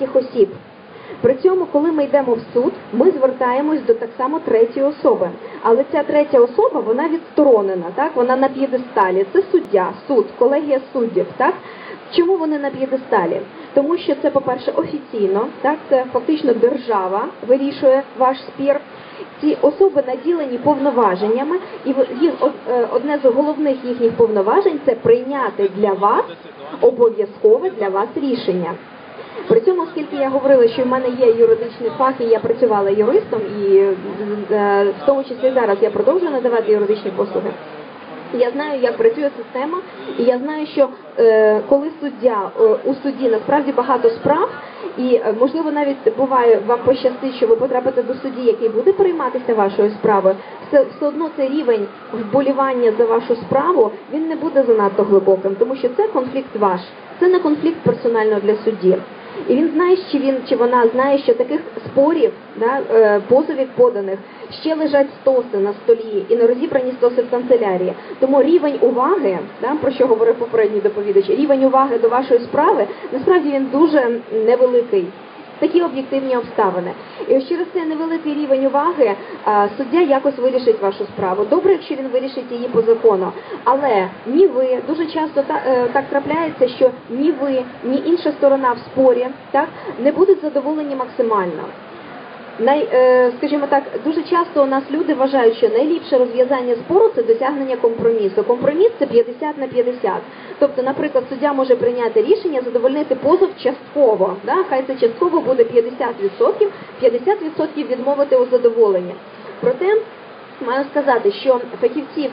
третіх осіб. При цьому, коли ми йдемо в суд, ми звертаємось до так само третьої особи. Але ця третя особа, вона відсторонена, так? Вона на п'єдесталі. Це суддя, суд, колегія суддів, так? Чому вони на п'єдесталі? Тому що це, по-перше, офіційно, так? Це фактично держава вирішує ваш спір. Ці особи наділені повноваженнями, і одне з головних їхніх повноважень – це прийняти для вас, обов'язкове для вас рішення. При цьому, оскільки я говорила, що в мене є юридичний фах, і я працювала юристом, і в тому числі зараз я продовжую надавати юридичні послуги, я знаю, як працює система, і я знаю, що коли суддя у суді насправді багато справ, і можливо навіть буває вам пощастить, що ви потрапите до судді, який буде перейматися вашою справою, все одно цей рівень вболівання за вашу справу, він не буде занадто глибоким, тому що це конфлікт ваш, це не конфлікт персонально для судді. І він знає, чи вона знає, що таких спорів, позовів поданих, ще лежать стоси на столі і не розібрані стоси в канцелярії. Тому рівень уваги, про що говорив попередній доповідач, рівень уваги до вашої справи, насправді він дуже невеликий. Такі об'єктивні обставини. І ось через цей невеликий рівень уваги суддя якось вирішить вашу справу. Добре, якщо він вирішить її по закону. Але ні ви, дуже часто так трапляється, що ні ви, ні інша сторона в спорі не будуть задоволені максимально. Скажімо так, дуже часто у нас люди вважають, що найліпше розв'язання спору – це досягнення компромісу. Компроміс – це 50 на 50. Тобто, наприклад, суддя може прийняти рішення задовольнити позов частково. Хай це частково буде 50%, 50% відмовити у задоволенні. Проте, маю сказати, що фахівці,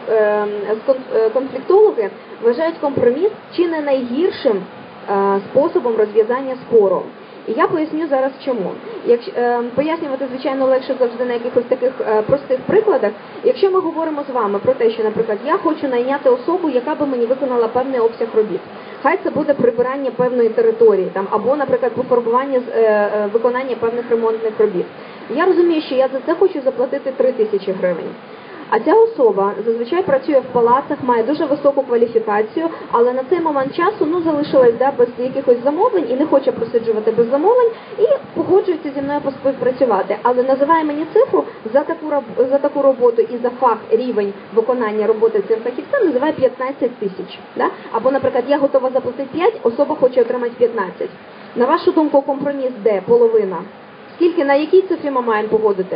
конфліктологи вважають компроміс чи не найгіршим способом розв'язання спору. І я поясню зараз чому. Пояснювати, звичайно, легше завжди на якихось таких простих прикладах. Якщо ми говоримо з вами про те, що, наприклад, я хочу найняти особу, яка би мені виконала певний обсяг робіт. Хай це буде прибирання певної території, або, наприклад, пофарбування, виконання певних ремонтних робіт. Я розумію, що я за це хочу заплатити 3000 гривень. А ця особа зазвичай працює в палацах, має дуже високу кваліфікацію, але на цей момент часу без якихось замовлень і не хоче просиджувати без замовлень і погоджується зі мною поспівпрацювати. Але називає мені цифру за таку роботу і за фах, рівень виконання роботи цим фахівцем називає 15 тисяч. Або, наприклад, я готова заплатити 5, особа хоче отримати 15. На вашу думку, компроміс де? Половина. На якій цифрі ми маємо погодити?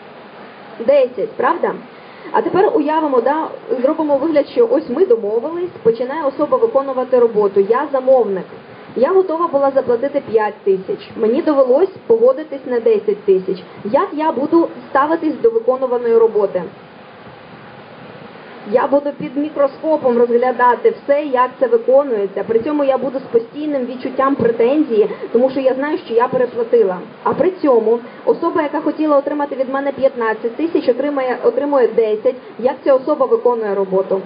10, правда? А тепер уявимо, зробимо вигляд, що ось ми домовились, починає особа виконувати роботу, я замовник. Я готова була заплатити 5 тисяч, мені довелось погодитись на 10 тисяч. Як я буду ставитись до виконуваної роботи? Я буду під мікроскопом розглядати все, як це виконується. При цьому я буду з постійним відчуттям претензії, тому що я знаю, що я переплатила. А при цьому особа, яка хотіла отримати від мене 15 тисяч, отримує 10. Як ця особа виконує роботу?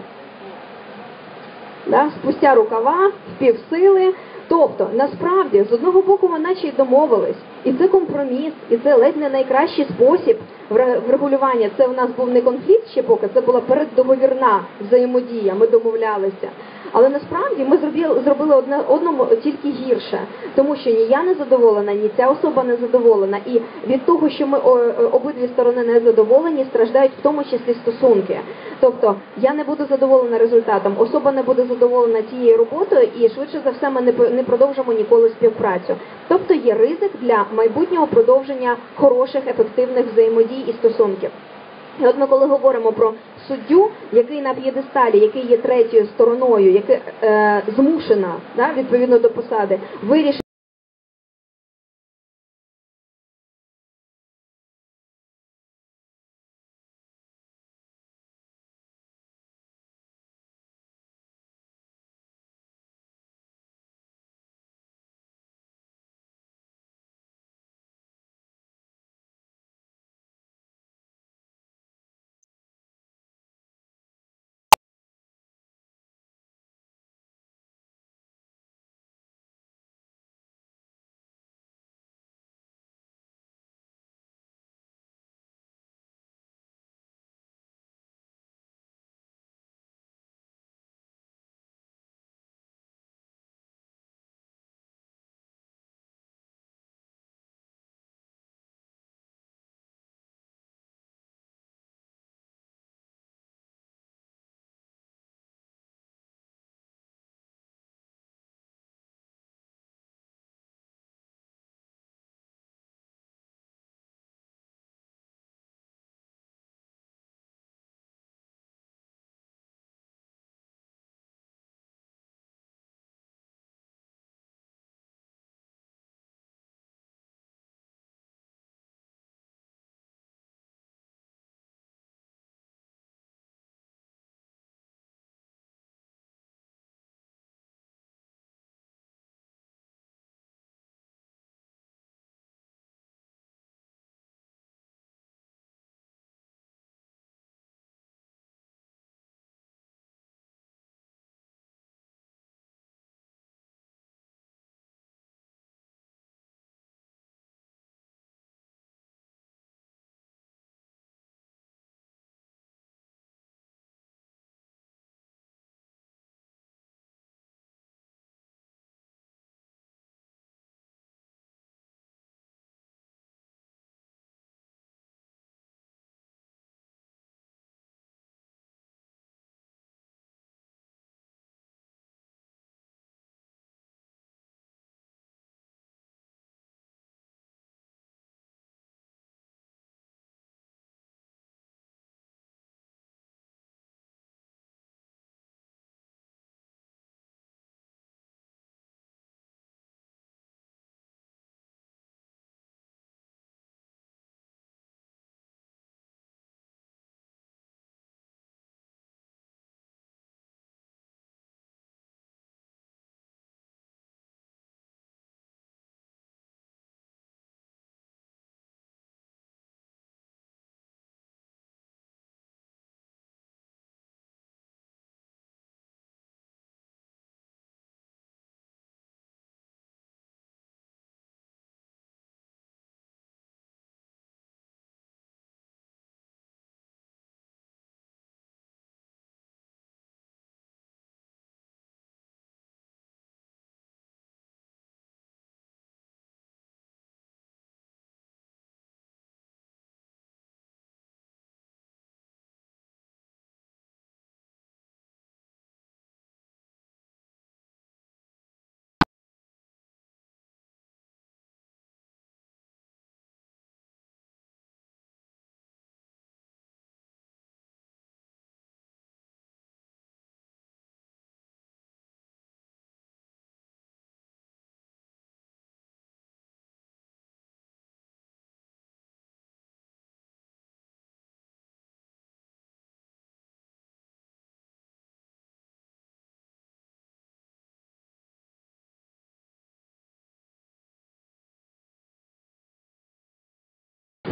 Спустя рукава, впівсили. Тобто, насправді, з одного боку, ми наче й домовились. І це компроміс, і це ледь не найкращий спосіб врегулювання. Це в нас був не конфлікт ще поки, це була переддоговірна взаємодія, ми домовлялися. Але насправді ми зробили одному тільки гірше, тому що ні я не задоволена, ні ця особа не задоволена. І від того, що ми обидві сторони не задоволені, страждають в тому числі стосунки. Тобто я не буду задоволена результатом, особа не буде задоволена тією роботою і швидше за все ми не продовжимо ніколи співпрацю. Тобто є ризик для майбутнього продовження хороших, ефективних взаємодій і стосунків. І от ми коли говоримо про суддю, який на п'єдесталі, який є третьою стороною, яка змушена, відповідно до посади, вирішити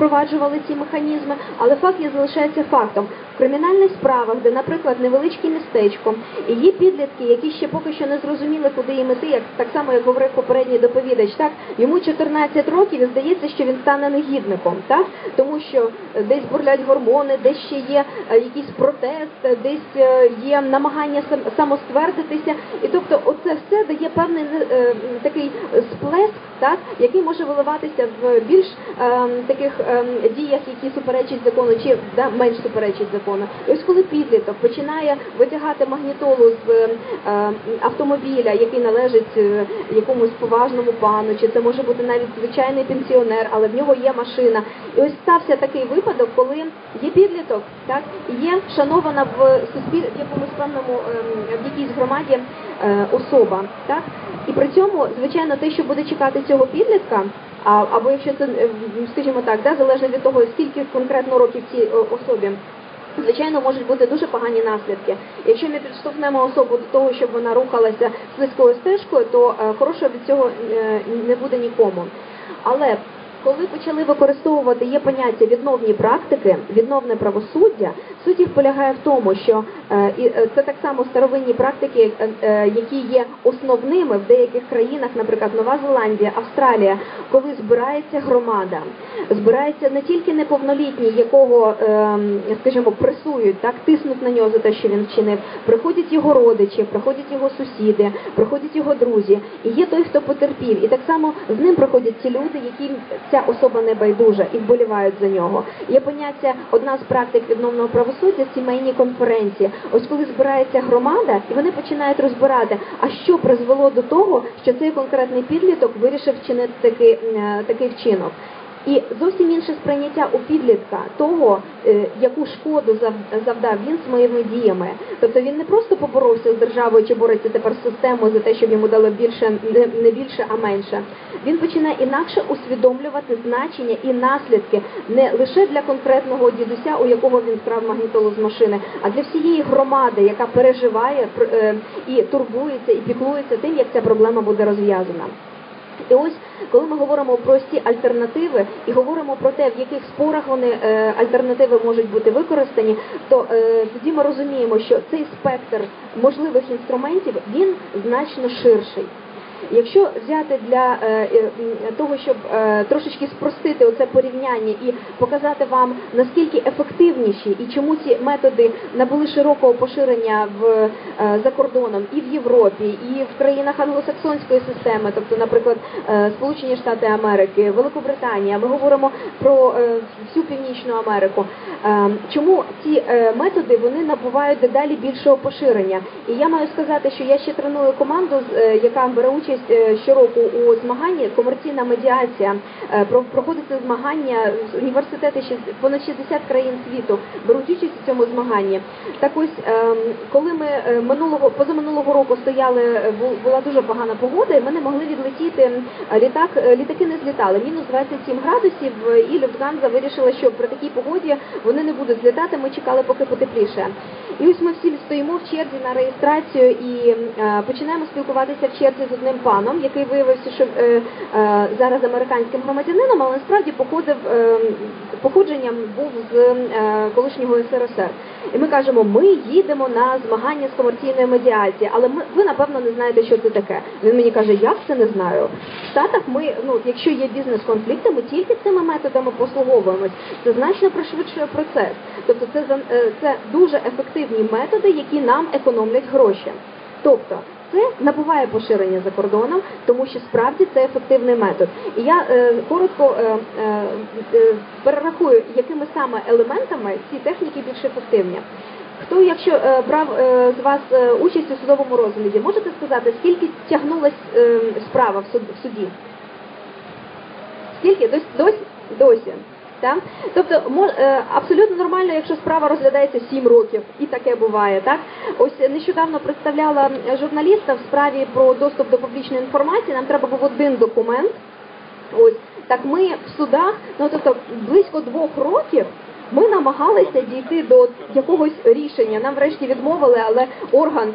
впроваджували ці механізми, але факт є залишається фактом. В кримінальних справах, де, наприклад, невеличке містечко, і є підлітки, які ще поки що не зрозуміли, куди їм іти, як так само, як говорив попередній доповідач, так, йому 14 років і здається, що він стане негідником, так, тому що десь бурлять гормони, десь ще є якийсь протест, десь є намагання самоствердитися, і тобто оце все дає певний такий сплеск, так, який може виливатися в більш таких діях, які суперечать закону, чи менш суперечать закону. І ось коли підліток починає витягати магнітолу з автомобіля, який належить якомусь поважному пану, чи це може бути навіть звичайний пенсіонер, але в нього є машина. І ось стався такий випадок, коли є підліток, так, є шанована в суспільстві, в якомусь певному, в якійсь громаді особа, так, і при цьому, звичайно, те, що буде чекати цього підлітка, або якщо це, скажімо так, залежно від того, скільки конкретно років цій особі, звичайно, можуть бути дуже погані наслідки. Якщо ми підштовхнемо особу до того, щоб вона рухалася слизькою стежкою, то хорошого від цього не буде нікому. Але коли почали використовувати, є поняття відновні практики, відновне правосуддя, суть їх полягає в тому, що це так само старовинні практики, які є основними в деяких країнах, наприклад, Нова Зеландія, Австралія, коли збирається громада, збирається не тільки неповнолітній, якого, скажімо, пресують, так, тиснуть на нього за те, що він вчинив, приходять його родичі, приходять його сусіди, приходять його друзі, і є той, хто потерпів, і так само з ним приходять ті люди, які ця особа не байдужа і вболівають за нього. Є поняття, одна з практик відновного правосуддя – сімейні конференції. Ось коли збирається громада, і вони починають розбирати, а що призвело до того, що цей конкретний підліток вирішив вчинити такий вчинок. І зовсім інше сприйняття у підлітка того, яку шкоду завдав він своїми діями. Тобто він не просто поборовся з державою чи бореться тепер з системою за те, щоб йому дали більше, не більше, а менше. Він починає інакше усвідомлювати значення і наслідки не лише для конкретного дідуся, у якого він вкрав магнітолу з машини, а для всієї громади, яка переживає і турбується, і піклується тим, як ця проблема буде розв'язана. І ось, коли ми говоримо про ці альтернативи і говоримо про те, в яких спорах вони альтернативи можуть бути використані, то тоді ми розуміємо, що цей спектр можливих інструментів, він значно ширший. Якщо взяти для того, щоб трошечки спростити оце порівняння і показати вам, наскільки ефективніші і чому ці методи набули широкого поширення за кордоном і в Європі, і в країнах англосаксонської системи, тобто, наприклад, Сполучені Штати Америки, Великобританія, ми говоримо про всю Північну Америку. Чому ці методи, вони набувають дедалі більшого поширення? І я маю сказати, що я ще треную команду, яка бере участь щороку у змаганні, комерційна медіація, проходиться змагання, університети, понад 60 країн світу беруть участь у цьому змаганні. Так ось, коли ми позаминулого року була дуже погана погода, і ми не могли відлетіти, літаки не злітали, мінус 27 градусів, і Люфтганза вирішила, що при такій погоді вони не будуть злітати, ми чекали, поки потепліше. І ось ми всі стоїмо в черзі на реєстрацію і починаємо спілкуватися в черзі з одним паном, який виявився, що зараз американським громадянином, але насправді походженням був з колишнього СРСР. І ми кажемо, ми їдемо на змагання з комерційної медіації, але ви, напевно, не знаєте, що це таке. Він мені каже, як це не знаю? В Штатах ми, якщо є бізнес-конфлікти, ми тільки цими методами послуговуємось. Це значно пришвидшує процес. Тобто це дуже ефективні методи, які нам економлять гроші. Тобто, це набуває поширення за кордоном, тому що справді це ефективний метод. І я коротко перерахую, якими саме елементами ці техніки більш ефективні. Хто, якщо брав з вас участь у судовому розгляді, можете сказати, скільки тягнулась справа в суді? Скільки? Досі. Так? Тобто абсолютно нормально, якщо справа розглядається 7 років, і таке буває. Так? Ось нещодавно представляла журналіста в справі про доступ до публічної інформації, нам треба був один документ. Ось. Так ми в судах, тобто близько 2 років ми намагалися дійти до якогось рішення. Нам врешті відмовили, але орган,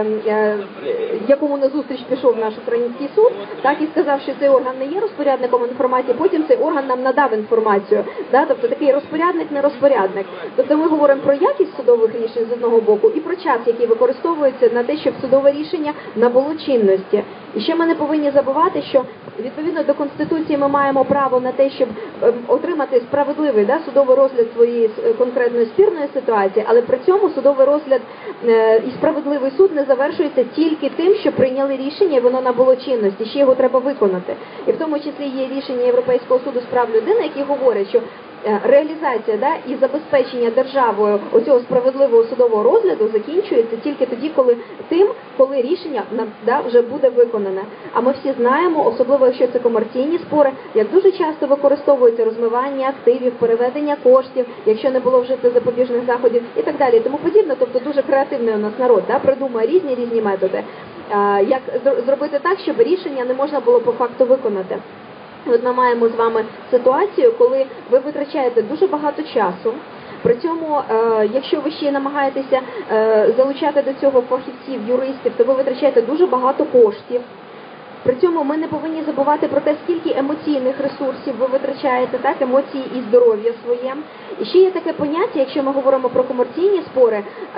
якому назустріч пішов наш український суд, так і сказав, що цей орган не є розпорядником інформації, потім цей орган нам надав інформацію. Да? Тобто такий розпорядник, не розпорядник. Тобто ми говоримо про якість судових рішень з одного боку і про час, який використовується на те, щоб судове рішення набуло чинності. І ще ми не повинні забувати, що відповідно до Конституції ми маємо право на те, щоб отримати справедливий судовий розгляд своєї конкретної спірної ситуації, але при цьому судовий розгляд і справедливий суд не завершується тільки тим, що прийняли рішення і воно набуло чинності, ще його треба виконати. І в тому числі є рішення Європейського суду з прав людини, які говорять, що реалізація і забезпечення державою оцього справедливого судового розгляду закінчується тільки тоді, коли рішення вже буде виконане. А ми всі знаємо, особливо якщо це комерційні спори, як дуже часто використовується розмивання активів, переведення коштів, якщо не було вжито запобіжних заходів і так далі. Тому подібне, тобто дуже креативний у нас народ, придумує різні методи, як зробити так, щоб рішення не можна було по факту виконати. От ми маємо з вами ситуацію, коли ви витрачаєте дуже багато часу. При цьому, якщо ви ще намагаєтеся залучати до цього фахівців, юристів, то ви витрачаєте дуже багато коштів. При цьому ми не повинні забувати про те, скільки емоційних ресурсів ви витрачаєте, емоції і здоров'я своє. І ще є таке поняття, якщо ми говоримо про комерційні спори,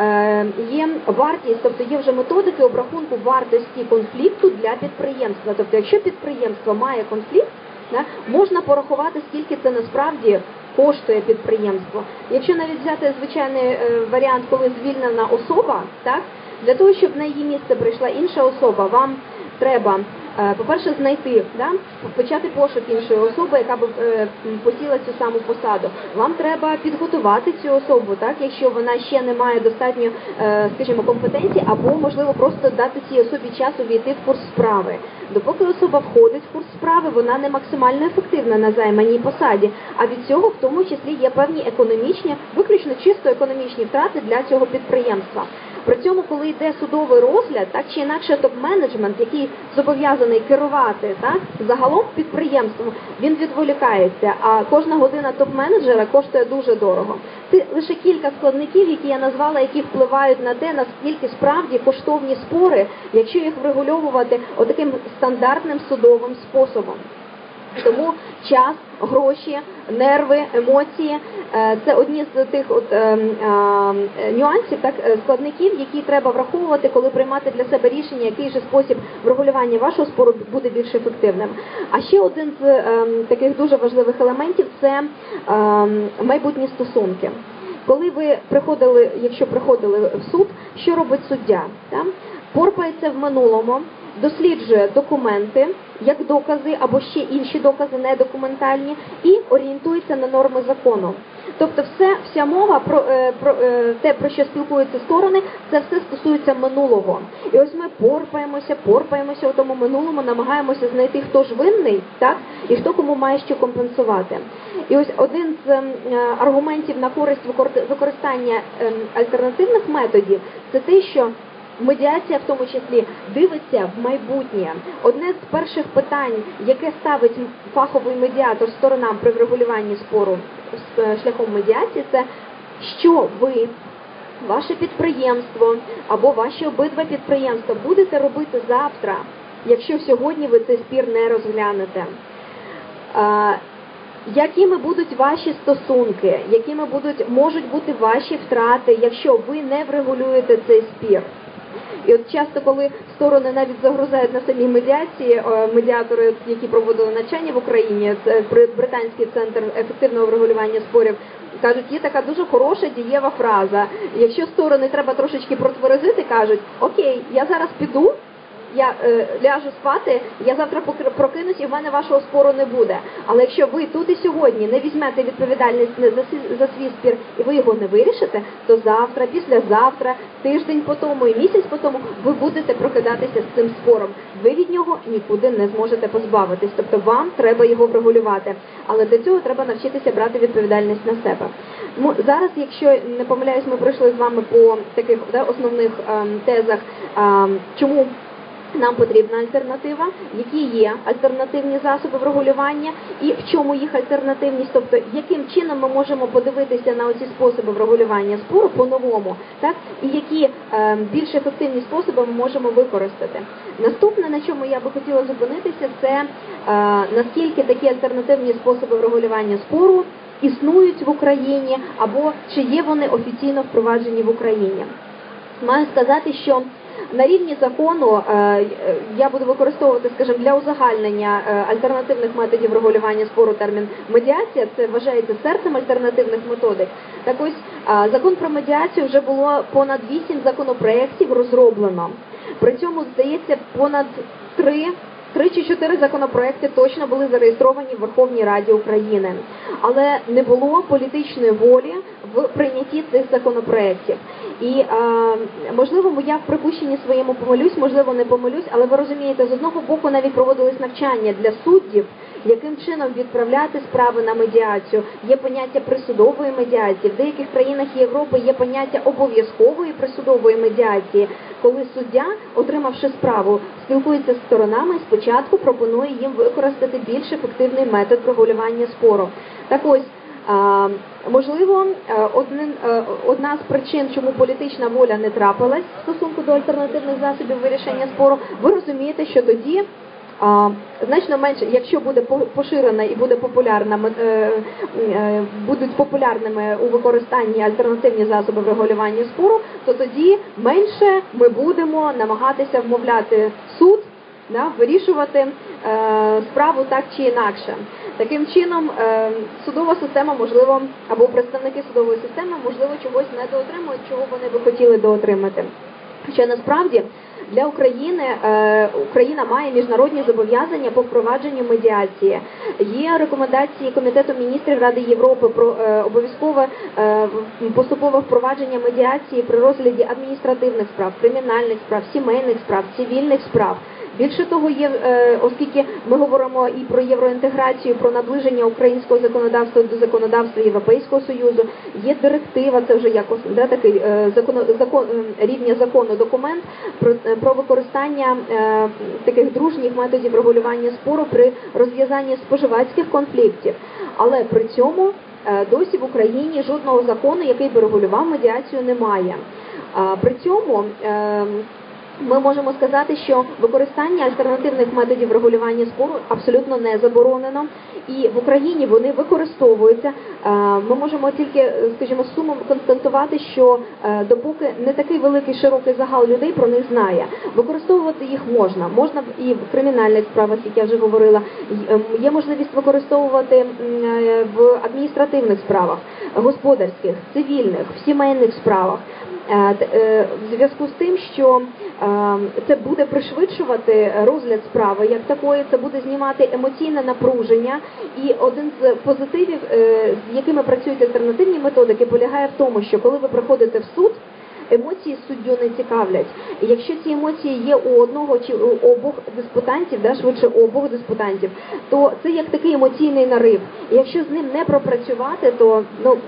є вартість, тобто є вже методики обрахунку вартості конфлікту для підприємства. Тобто, якщо підприємство має конфлікт, можна порахувати, скільки це насправді коштує підприємство. Якщо навіть взяти звичайний варіант, коли звільнена особа, для того, щоб на її місце прийшла інша особа, вам треба, по-перше, знайти, почати пошук іншої особи, яка б посіла цю саму посаду. Вам треба підготувати цю особу, якщо вона ще не має достатньо, скажімо, компетенції, або, можливо, просто дати цій особі час увійти в курс справи. Допоки особа входить в курс справи, вона не максимально ефективна на займаній посаді, а від цього в тому числі є певні економічні, виключно чисто економічні втрати для цього підприємства. При цьому, коли йде судовий розгляд, так чи інакше топ-менеджмент, який зобов'язаний керувати загалом підприємством, він відволікається, а кожна година топ-менеджера коштує дуже дорого. Це лише кілька складників, які я назвала, які впливають на те, наскільки справді коштовні спори, якщо їх врегульовувати отаким стандартним судовим способом. Тому час, гроші, нерви, емоції – це одні з тих нюансів, складників, які треба враховувати, коли приймати для себе рішення, який же спосіб врегулювання вашого спору буде більш ефективним. А ще один з таких дуже важливих елементів – це майбутні стосунки. Коли ви приходили, якщо приходили в суд, що робить суддя? Порпається в минулому, досліджує документи, як докази або ще інші докази недокументальні, і орієнтується на норми закону. Тобто вся мова про те, про що спілкуються сторони, це все стосується минулого. І ось ми порпаємося у тому минулому, намагаємося знайти, хто ж винний, і хто кому має що компенсувати. І ось один з аргументів на користь використання альтернативних методів – це те, що медіація, в тому числі, дивиться в майбутнє. Одне з перших питань, яке ставить фаховий медіатор сторонам при врегулюванні спору шляхом медіації, це що ви, ваше підприємство або ваші обидва підприємства будете робити завтра, якщо сьогодні ви цей спір не розглянете. Якими будуть ваші стосунки, якими можуть бути ваші втрати, якщо ви не врегулюєте цей спір. І от часто, коли сторони навіть загрузають на самій медіації, медіатори, які проводили навчання в Україні, це Британський центр ефективного врегулювання спорів, кажуть, є така дуже хороша дієва фраза. Якщо сторони треба трошечки протверезити, кажуть, окей, я зараз піду, я ляжу спати, я завтра прокинусь і в мене вашого спору не буде. Але якщо ви тут і сьогодні не візьмете відповідальність за свій спір і ви його не вирішите, то завтра, післязавтра, тиждень по тому і місяць по тому ви будете прокидатися з цим спором. Ви від нього нікуди не зможете позбавитись. Тобто вам треба його врегулювати. Але для цього треба навчитися брати відповідальність на себе. Зараз, якщо не помиляюсь, ми пройшли з вами по таких основних тезах, чому Нам потрібна альтернатива, які є альтернативні засоби врегулювання і в чому їх альтернативність, тобто яким чином ми можемо подивитися на оці способи врегулювання спору по-новому, так, і які більш ефективні способи ми можемо використати. Наступне, на чому я би хотіла зупинитися, це наскільки такі альтернативні способи врегулювання спору існують в Україні або чи є вони офіційно впроваджені в Україні. Маю сказати, що на рівні закону я буду використовувати, скажімо, для узагальнення альтернативних методів регулювання спору термін медіація, це вважається серцем альтернативних методик. Так ось, закон про медіацію вже було понад 8 законопроєктів розроблено. При цьому, здається, понад 3 чи 4 законопроекти точно були зареєстровані в Верховній Раді України. Але не було політичної волі в прийнятті цих законопроєктів. І, можливо, я в припущенні своєму помилюсь, можливо, не помилюсь, але ви розумієте, з одного боку навіть проводились навчання для суддів, яким чином відправляти справи на медіацію. Є поняття присудової медіації. В деяких країнах Європи є поняття обов'язкової присудової медіації, коли суддя, отримавши справу, спілкується з сторонами і спочатку пропонує їм використати більш ефективний метод врегулювання спору. Так ось, можливо, одна з причин, чому політична воля не трапилась в стосунку до альтернативних засобів вирішення спору, ви розумієте, що тоді значно менше, якщо буде поширена і буде популярна, будуть популярними у використанні альтернативні засоби врегулювання спору, то тоді менше ми будемо намагатися вмовляти суд, вирішувати справу так чи інакше. Таким чином, судова система, можливо, або представники судової системи, можливо, чогось не доотримують, чого вони би хотіли доотримати. Хоча насправді для України, Україна має міжнародні зобов'язання по впровадженню медіації. Є рекомендації Комітету міністрів Ради Європи про обов'язкове поступове впровадження медіації при розгляді адміністративних справ, кримінальних справ, сімейних справ, цивільних справ. Більше того, оскільки ми говоримо і про євроінтеграцію, про наближення українського законодавства до законодавства Європейського Союзу, є директива, це вже якось такий рівня закону документ про використання таких дружніх методів регулювання спору при розв'язанні споживацьких конфліктів. Але при цьому досі в Україні жодного закону, який би регулював медіацію, немає. При цьому ми можемо сказати, що використання альтернативних методів регулювання спору абсолютно не заборонено, і в Україні вони використовуються. Ми можемо тільки, скажімо, з сумом констатувати, що допоки не такий великий широкий загал людей про них знає, використовувати їх можна. Можна і в кримінальних справах, як я вже говорила, є можливість використовувати в адміністративних справах, господарських, цивільних, в сімейних справах. В зв'язку з тим, що це буде пришвидшувати розгляд справи як такої, це буде знімати емоційне напруження, і один з позитивів, з якими працюють альтернативні методики, полягає в тому, що коли ви приходите в суд, емоції суддю не цікавлять. І якщо ці емоції є у одного чи у обох диспутантів, швидше у обох диспутантів, то це як такий емоційний нарив. І якщо з ним не пропрацювати, то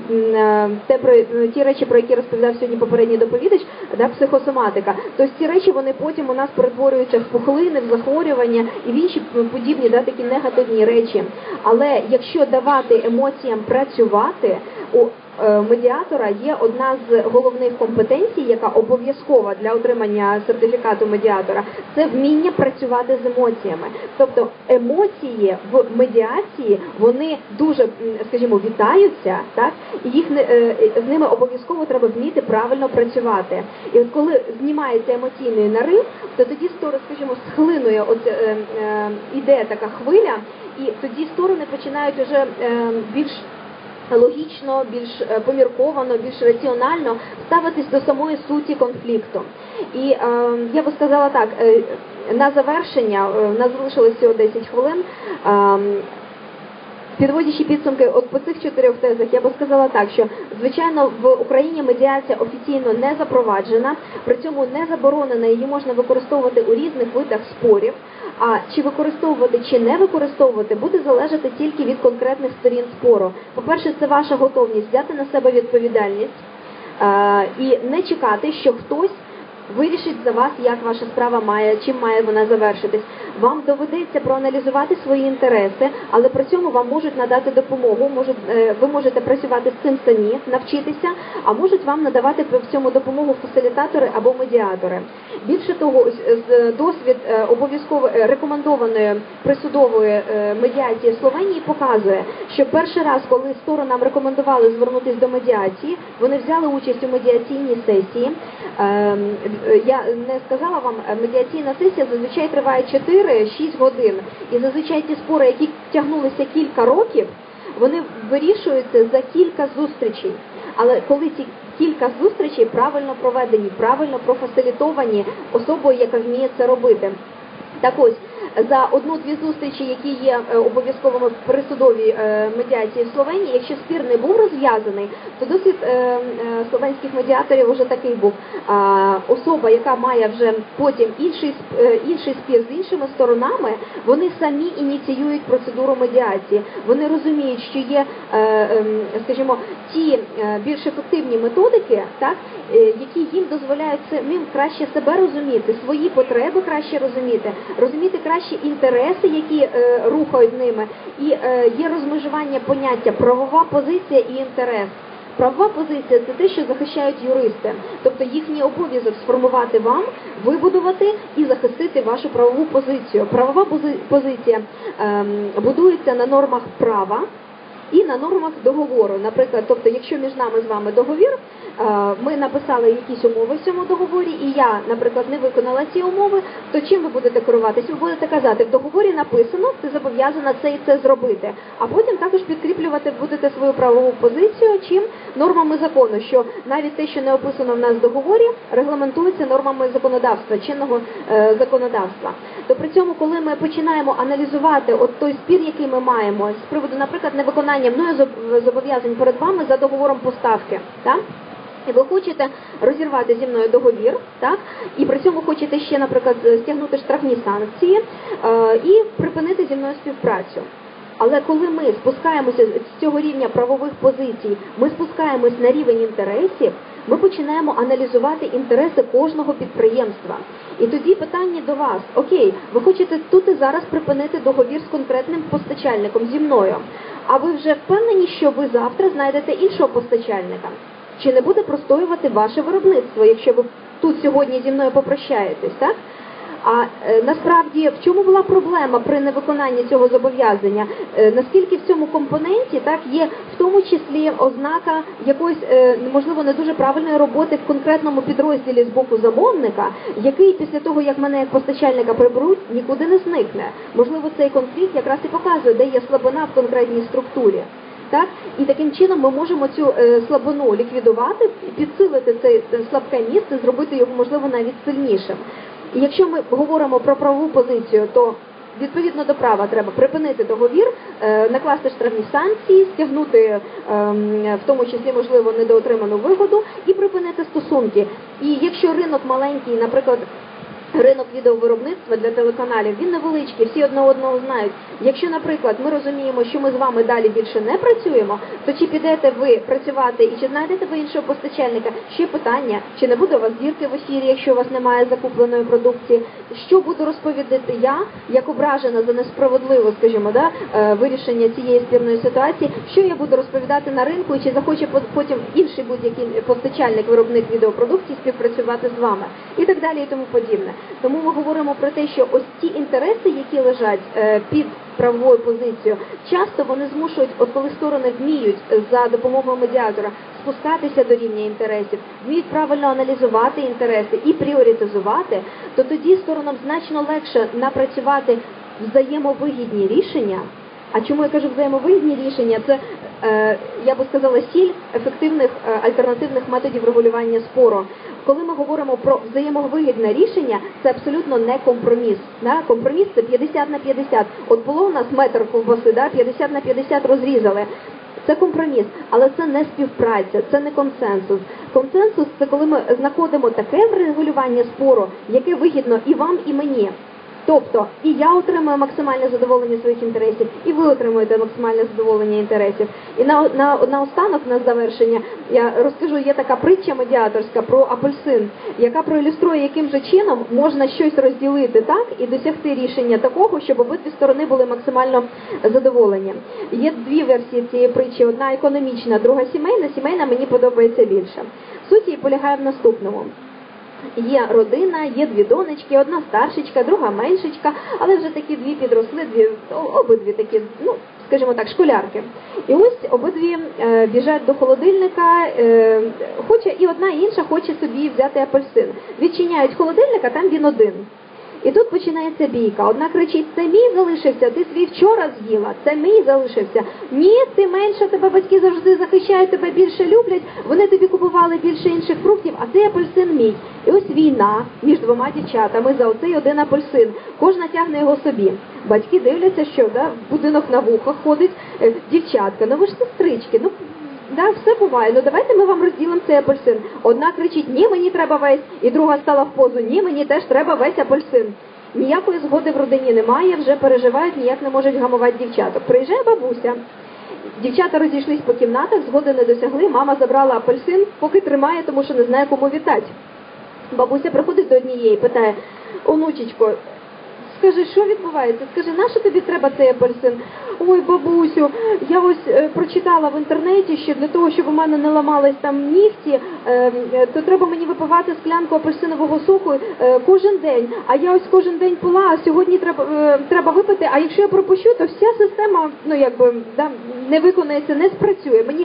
ті речі, про які розповідав сьогодні попередній доповідач, психосоматика, то ці речі, вони потім у нас перетворюються в пухлини, в захворювання і в інші подібні такі негативні речі. Але якщо давати емоціям працювати, у медіатора є одна з головних компетенцій, яка обов'язкова для отримання сертифікату медіатора, це вміння працювати з емоціями. Тобто емоції в медіації, вони дуже, скажімо, вітаються, так? І з ними обов'язково треба вміти правильно працювати. І от коли знімається емоційний нарив, то тоді, скажімо, схлинує іде така хвиля, і тоді сторони починають вже більш логічно, більш помірковано, більш раціонально ставитись до самої суті конфлікту. І я би сказала так, на завершення, у нас залишилось всього 10 хвилин, підводячи підсумки от по цих 4 тезах, я би сказала так, що, звичайно, в Україні медіація офіційно не запроваджена, при цьому не заборонена, її можна використовувати у різних видах спорів, а чи використовувати, чи не використовувати, буде залежати тільки від конкретних сторін спору. По-перше, це ваша готовність взяти на себе відповідальність і не чекати, що хтось вирішить за вас, як ваша справа має, чим має вона завершитись. Вам доведеться проаналізувати свої інтереси, але при цьому вам можуть надати допомогу, ви можете працювати з цим самі, навчитися, а можуть вам надавати в цьому допомогу фасилітатори або медіатори. Більше того, досвід обов'язково рекомендованої присудової медіації в Словенії показує, що перший раз, коли сторонам рекомендували звернутися до медіації, вони взяли участь у медіаційній сесії. Я не сказала вам, медіаційна сесія зазвичай триває 4-6 годин. І зазвичай ті спори, які тягнулися кілька років, вони вирішуються за кілька зустрічей. Але коли ці кілька зустрічей правильно проведені, правильно профасилітовані особою, яка вміє це робити. Так ось, за одну-дві зустрічі, які є обов'язковими в присудовій медіації в Словенії, якщо спір не був розв'язаний, то досвід словенських медіаторів вже такий був. Особа, яка має вже потім інший спір з іншими сторонами, вони самі ініціюють процедуру медіації. Вони розуміють, що є, скажімо, ті більш ефективні методики, так, які їм дозволяють самим краще себе розуміти, свої потреби краще розуміти краще інтереси, які рухають ними, і є розмежування поняття правова позиція і інтерес. Правова позиція – це те, що захищають юристи. Тобто їхній обов'язок сформувати вам, вибудувати і захистити вашу правову позицію. Правова позиція будується на нормах права і на нормах договору. Наприклад, тобто, якщо між нами з вами договір, ми написали якісь умови в цьому договорі, і я, наприклад, не виконала ці умови, то чим ви будете керуватись? Ви будете казати, в договорі написано, ти зобов'язана це і це зробити. А потім також підкріплювати будете свою правову позицію, чим нормами закону, що навіть те, що не описано в нас в договорі, регламентується нормами законодавства, чинного законодавства. То при цьому, коли ми починаємо аналізувати от той спір, який ми маємо, з приводу, наприклад, невиконання мною зобов'язань перед вами за договором поставки, так? І ви хочете розірвати зі мною договір, так? І при цьому хочете ще, наприклад, стягнути штрафні санкції і припинити зі мною співпрацю. Але коли ми спускаємося з цього рівня правових позицій, ми спускаємось на рівень інтересів, ми починаємо аналізувати інтереси кожного підприємства. І тоді питання до вас: окей, ви хочете тут і зараз припинити договір з конкретним постачальником, зі мною, а ви вже впевнені, що ви завтра знайдете іншого постачальника? Чи не буде простоювати ваше виробництво, якщо ви тут сьогодні зі мною попрощаєтесь, так? А насправді, в чому була проблема при невиконанні цього зобов'язання? Наскільки в цьому компоненті, так, є в тому числі ознака якоїсь, можливо, не дуже правильної роботи в конкретному підрозділі з боку замовника, який після того, як мене як постачальника приберуть, нікуди не зникне. Можливо, цей конфлікт якраз і показує, де є слабина в конкретній структурі. Так? І таким чином ми можемо цю слабину ліквідувати, підсилити це слабке місце, зробити його, можливо, навіть сильнішим. І якщо ми говоримо про правову позицію, то відповідно до права треба припинити договір, накласти штрафні санкції, стягнути, в тому числі, можливо, недоотриману вигоду і припинити стосунки. І якщо ринок маленький, наприклад, ринок відеовиробництва для телеканалів, він невеличкий, всі одне одного знають. Якщо, наприклад, ми розуміємо, що ми з вами далі більше не працюємо, то чи підете ви працювати і чи знайдете ви іншого постачальника? Ще питання, чи не буде у вас зірки в ефірі, якщо у вас немає закупленої продукції? Що буду розповідати я, як ображена за несправедливе, скажімо, вирішення цієї спірної ситуації, що я буду розповідати на ринку, і чи захоче потім інший будь-який постачальник, виробник відеопродукції співпрацювати з вами? І так далі, і тому подібне. Тому ми говоримо про те, що ось ті інтереси, які лежать під правовою позицією, часто вони змушують, от коли сторони вміють за допомогою медіатора спускатися до рівня інтересів, вміють правильно аналізувати інтереси і пріоритизувати, то тоді сторонам значно легше напрацювати взаємовигідні рішення. А чому я кажу взаємовигідні рішення? Це, я би сказала, сіль ефективних альтернативних методів регулювання спору. Коли ми говоримо про взаємовигідне рішення, це абсолютно не компроміс. Компроміс – це 50 на 50. От було у нас метр ковбаси, 50 на 50 розрізали. Це компроміс, але це не співпраця, це не консенсус. Консенсус – це коли ми знаходимо таке регулювання спору, яке вигідно і вам, і мені. Тобто і я отримую максимальне задоволення своїх інтересів, і ви отримуєте максимальне задоволення інтересів. І наостанок, на завершення, я розкажу, є така притча медіаторська про апельсин, яка проілюструє, яким же чином можна щось розділити так і досягти рішення такого, щоб обидві сторони були максимально задоволені. Є дві версії цієї притчі, одна економічна, друга сімейна. Сімейна мені подобається більше. Суть її полягає в наступному. Є родина, є дві донечки, одна старшечка, друга меншечка, але вже такі дві підросли, обидві такі, ну, скажімо так, школярки. І ось обидві біжать до холодильника, хоче і одна і інша хоче собі взяти апельсин. Відчиняють холодильник, а там він один. І тут починається бійка. Одна кричить: це мій залишився, ти свій вчора з'їла, це мій залишився. Ні, ти менша, тебе батьки завжди захищають, тебе більше люблять, вони тобі купували більше інших фруктів, а цей апельсин мій. І ось війна між двома дівчатами за оцей один апельсин. Кожна тягне його собі. Батьки дивляться, що в будинок на вухах ходить дівчатка, ну ви ж сестрички, ну да, все буває, ну давайте ми вам розділимо цей апельсин. Одна кричить: ні, мені треба весь, і друга стала в позу: ні, мені теж треба весь апельсин. Ніякої згоди в родині немає, вже переживають, ніяк не можуть гамувати дівчаток. Приїжджає бабуся. Дівчата розійшлись по кімнатах, згоди не досягли, мама забрала апельсин, поки тримає, тому що не знає, кому вітати. Бабуся приходить до однієї, питає: онучечко, скажи, що відбувається? Скажи, нащо тобі треба цей апельсин? Ой, бабусю, я ось прочитала в інтернеті, що для того, щоб у мене не ламались там нігті, то треба мені випивати склянку апельсинового соку кожен день. А я ось кожен день пила, а сьогодні треба випити, а якщо я пропущу, то вся система, ну якби, не виконається, не спрацює. Мені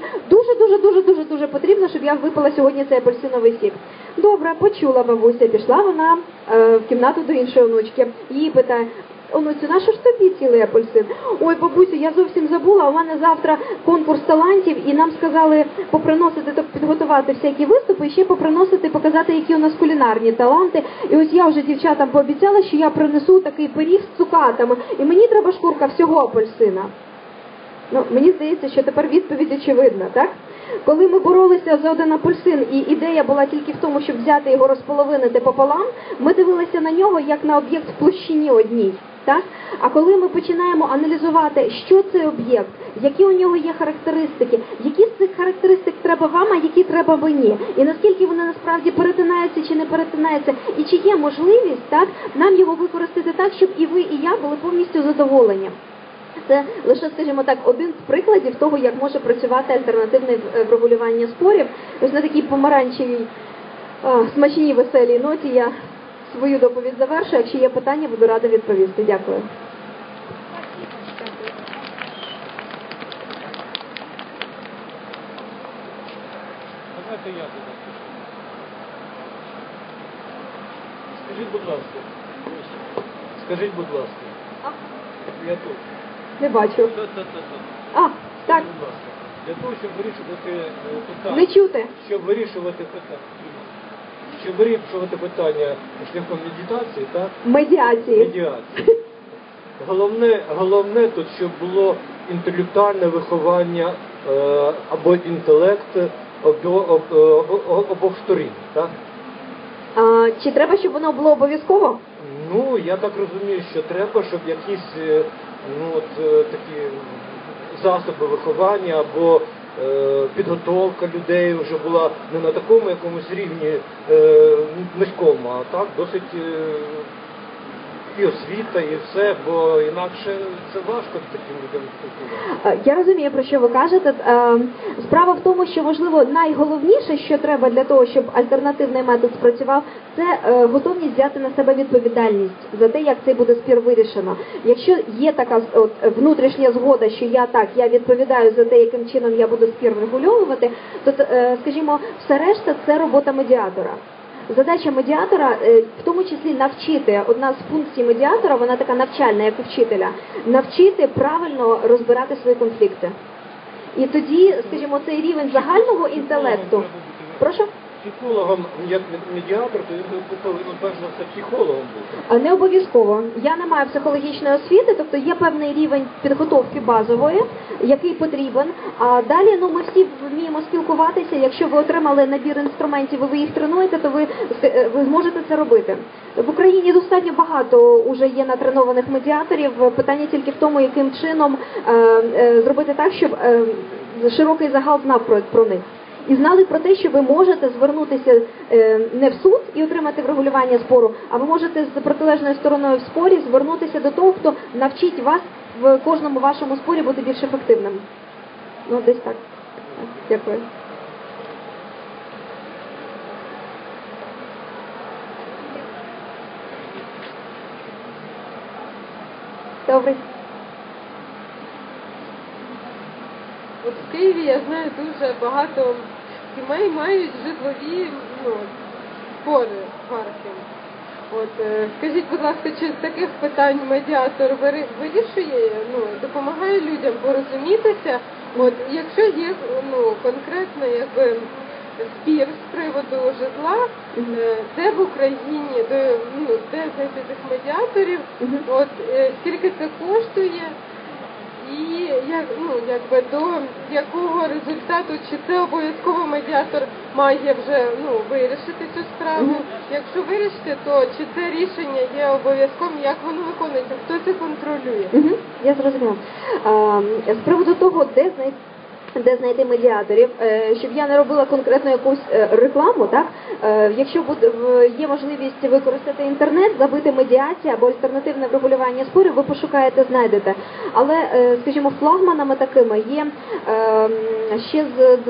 дуже потрібно, щоб я випила сьогодні цей апельсиновий сік. Добре, почула бабуся, пішла вона в кімнату до іншої онучки. Її питає: онуцю, нащо ж тобі цілий апельсин? Ой, бабусю, я зовсім забула, у мене завтра конкурс талантів, і нам сказали поприносити, тобто підготувати всякі виступи, і ще поприносити, показати, які у нас кулінарні таланти. І ось я вже дівчатам пообіцяла, що я принесу такий пиріг з цукатами, і мені треба шкурка всього апельсина. Ну, мені здається, що тепер відповідь очевидна, так? Коли ми боролися за один апельсин, і ідея була тільки в тому, щоб взяти його розполовинити пополам, ми дивилися на нього як на об'єкт в площині одній. Так? А коли ми починаємо аналізувати, що цей об'єкт, які у нього є характеристики, які з цих характеристик треба вам, а які треба мені, і наскільки вони насправді перетинаються чи не перетинаються, і чи є можливість, так, нам його використати так, щоб і ви, і я були повністю задоволені. Це лише, скажімо так, один з прикладів того, як може працювати альтернативне врегулювання спорів. Ось на такій помаранчевій, смачній, веселій ноті я свою доповідь завершую. Якщо є питання, буду рада відповісти. Дякую. Скажіть, будь ласка. Я тут. Не бачу. А, так. Для того, щоб вирішувати питання. Не чути. Щоб вирішувати питання шляхом медитації, так? Медіації. Головне тут, щоб було інтелектуальне виховання або інтелект обох сторін, так? Чи треба, щоб воно було обов'язково? Ну, я так розумію, що треба, щоб якісь такі засоби виховання або підготовка людей вже була не на такому якомусь рівні низькому, а так досить і освіта, і все, бо інакше це важко таким людям спілкуватися. Я розумію, про що ви кажете. Справа в тому, що, можливо, найголовніше, що треба для того, щоб альтернативний метод спрацював, це готовність взяти на себе відповідальність за те, як цей буде спір вирішено. Якщо є така внутрішня згода, що я відповідаю за те, яким чином я буду спір врегульовувати, то, скажімо, все решта – це робота медіатора. Задача медіатора, в тому числі навчити, одна з функцій медіатора, вона така навчальна, як у вчителя, навчити правильно розбирати свої конфлікти. І тоді, скажімо, цей рівень загального інтелекту... Прошу? психологом, як медіатор, то він повинен перш за все психологом бути. Не обов'язково. Я не маю психологічної освіти, тобто є певний рівень підготовки базової, який потрібен. А далі, ми всі вміємо спілкуватися. Якщо ви отримали набір інструментів і ви їх тренуєте, то ви зможете це робити. В Україні достатньо багато уже є натренованих медіаторів. Питання тільки в тому, яким чином зробити так, щоб широкий загал знав про них. І знали про те, що ви можете звернутися не в суд і отримати врегулювання спору, а ви можете з протилежною стороною в спорі звернутися до того, хто навчить вас в кожному вашому спорі бути більш ефективним. Десь так. Дякую. Добре. От в Києві, я знаю, дуже багато сімей мають житлові спори сварки. Скажіть, будь ласка, чи з таких питань медіатор вирішує, допомагає людям порозумітися? Якщо є конкретно спір з приводу житла, де в Україні, де знайти цих медіаторів, скільки це коштує? І до якого результату, чи це обов'язково медіатор має вже вирішити цю справу? Якщо вирішити, то чи це рішення є обов'язковим, як воно виконується, хто це контролює? Я зрозуміла. З приводу того, де знайти медіаторів, щоб я не робила конкретно якусь рекламу, так? Якщо є можливість використати інтернет, забити медіація або альтернативне врегулювання спорів, ви пошукаєте, знайдете. Але, скажімо, флагманами такими є ще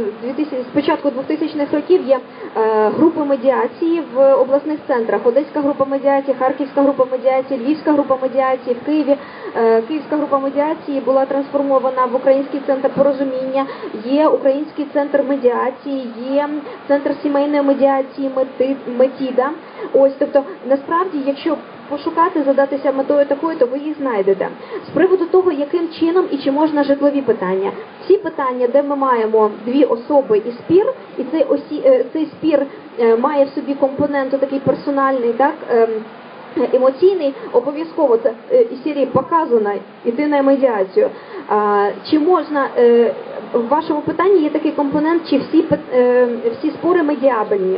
з початку 2000-х років є групи медіації в обласних центрах. Одеська група медіації, Харківська група медіації, Львівська група медіації, в Києві. Київська група медіації була трансформована в Український центр порозуміння, є Український центр медіації, є Центр сімейної медіації Метіда. Тобто, насправді, якщо пошукати, задатися метою такою, то ви їх знайдете. З приводу того, яким чином і чи можна житлові питання. Всі питання, де ми маємо дві особи і спір, і цей спір має в собі компонент такий персональний, так, емоційний, обов'язково це із серії показано йти на медіацію. Чи можна, в вашому питанні є такий компонент, чи всі спори медіабельні?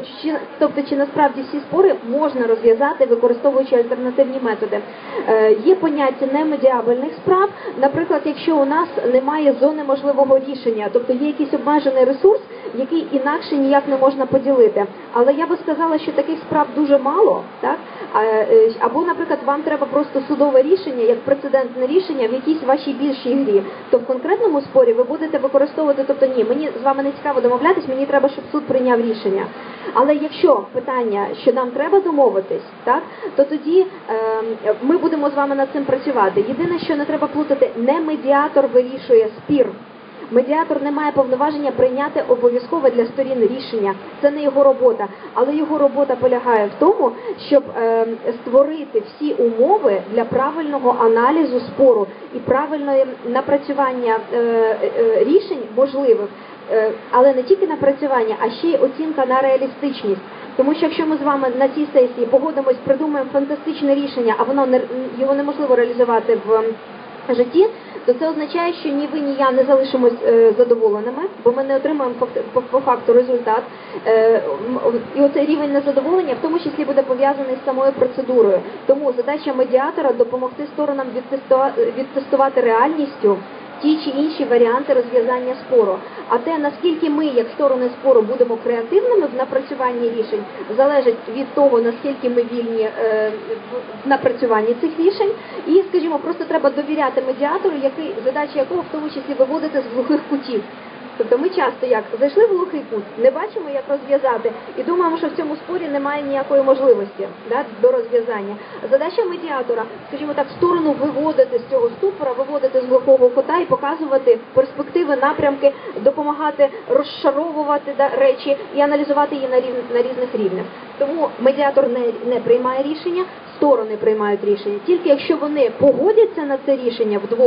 Тобто, чи насправді всі спори можна розв'язати, використовуючи альтернативні методи? Є поняття немедіабельних справ, наприклад, якщо у нас немає зони можливого рішення, тобто є якийсь обмежений ресурс, який інакше ніяк не можна поділити. Але я би сказала, що таких справ дуже мало, так? Або, наприклад, вам треба просто судове рішення, як прецедентне рішення в якійсь вашій більшій грі. То в конкретному спорі ви будете використовувати, тобто ні, мені з вами не цікаво домовлятись, мені треба, щоб суд прийняв рішення. Але якщо питання, що нам треба домовитись, так, то тоді ми будемо з вами над цим працювати. Єдине, що не треба плутати, не медіатор вирішує спір. Медіатор не має повноваження прийняти обов'язкове для сторін рішення. Це не його робота. Але його робота полягає в тому, щоб створити всі умови для правильного аналізу спору і правильного напрацювання рішень можливих. Але не тільки напрацювання, а ще й оцінка на реалістичність. Тому що якщо ми з вами на цій сесії погодимось, придумаємо фантастичне рішення, а його неможливо реалізувати в житті, то це означає, що ні ви, ні я не залишимось задоволеними, бо ми не отримаємо по факту результат. І оцей рівень незадоволення в тому числі буде пов'язаний з самою процедурою. Тому задача медіатора – допомогти сторонам відтестувати реальністю ті чи інші варіанти розв'язання спору. А те, наскільки ми, як сторони спору, будемо креативними в напрацюванні рішень, залежить від того, наскільки ми вільні в напрацюванні цих рішень. І, скажімо, просто треба довіряти медіатору, задача якого в тому числі виводити з глухих кутів. Тобто ми часто зайшли в глухий кут, не бачимо, як розв'язати, і думаємо, що в цьому спорі немає ніякої можливості до розв'язання. Задача медіатора, скажімо так, сторону виводити з цього ступора, виводити з глухого кута і показувати перспективи, напрямки, допомагати розшаровувати речі і аналізувати її на різних рівнях. Тому медіатор не приймає рішення, сторони приймають рішення. Тільки якщо вони погодяться на це рішення вдвох,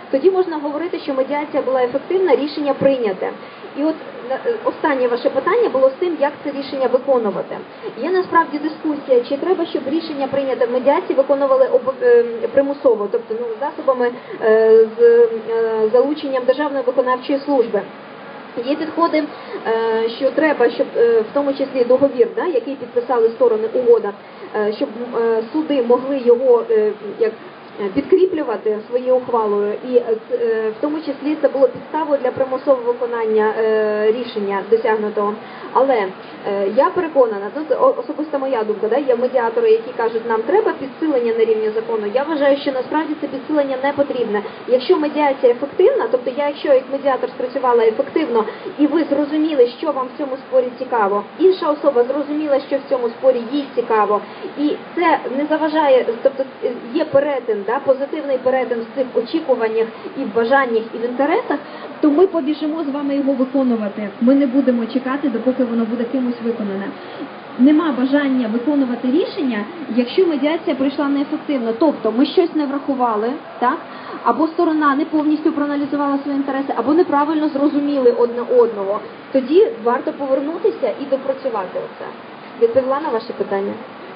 тоді можна говорити, що медіація була ефективна, рішення прийняте. І от останнє ваше питання було з тим, як це рішення виконувати. Є насправді дискусія, чи треба, щоб рішення прийняте в медіації виконували примусово, тобто засобами з залученням Державної виконавчої служби. Є підходи, що треба, щоб в тому числі договір, який підписали сторони, угода, щоб суди могли його підкріплювати своєю ухвалою, і в тому числі це було підставою для примусового виконання рішення досягнутого. Але я переконана, тут особисто моя думка, є медіатори, які кажуть, нам треба підсилення на рівні закону. Я вважаю, що насправді це підсилення не потрібне. Якщо медіація ефективна, тобто якщо як медіатор спрацювала ефективно, і ви зрозуміли, що вам в цьому спорі цікаво, інша особа зрозуміла, що в цьому спорі їй цікаво, і це не заважає, тобто є перетин, позитивний перетин в цих очікуваннях і в бажаннях, і в інтересах, то ми побіжимо з вами його виконувати. Ми не будемо чекати, допоки воно буде кимось виконане. Нема бажання виконувати рішення, якщо медіація пройшла неефективно. Тобто ми щось не врахували, так? Або сторона не повністю проаналізувала свої інтереси, або неправильно зрозуміли одне одного. Тоді варто повернутися і допрацювати оце. Відповіла на ваше питання?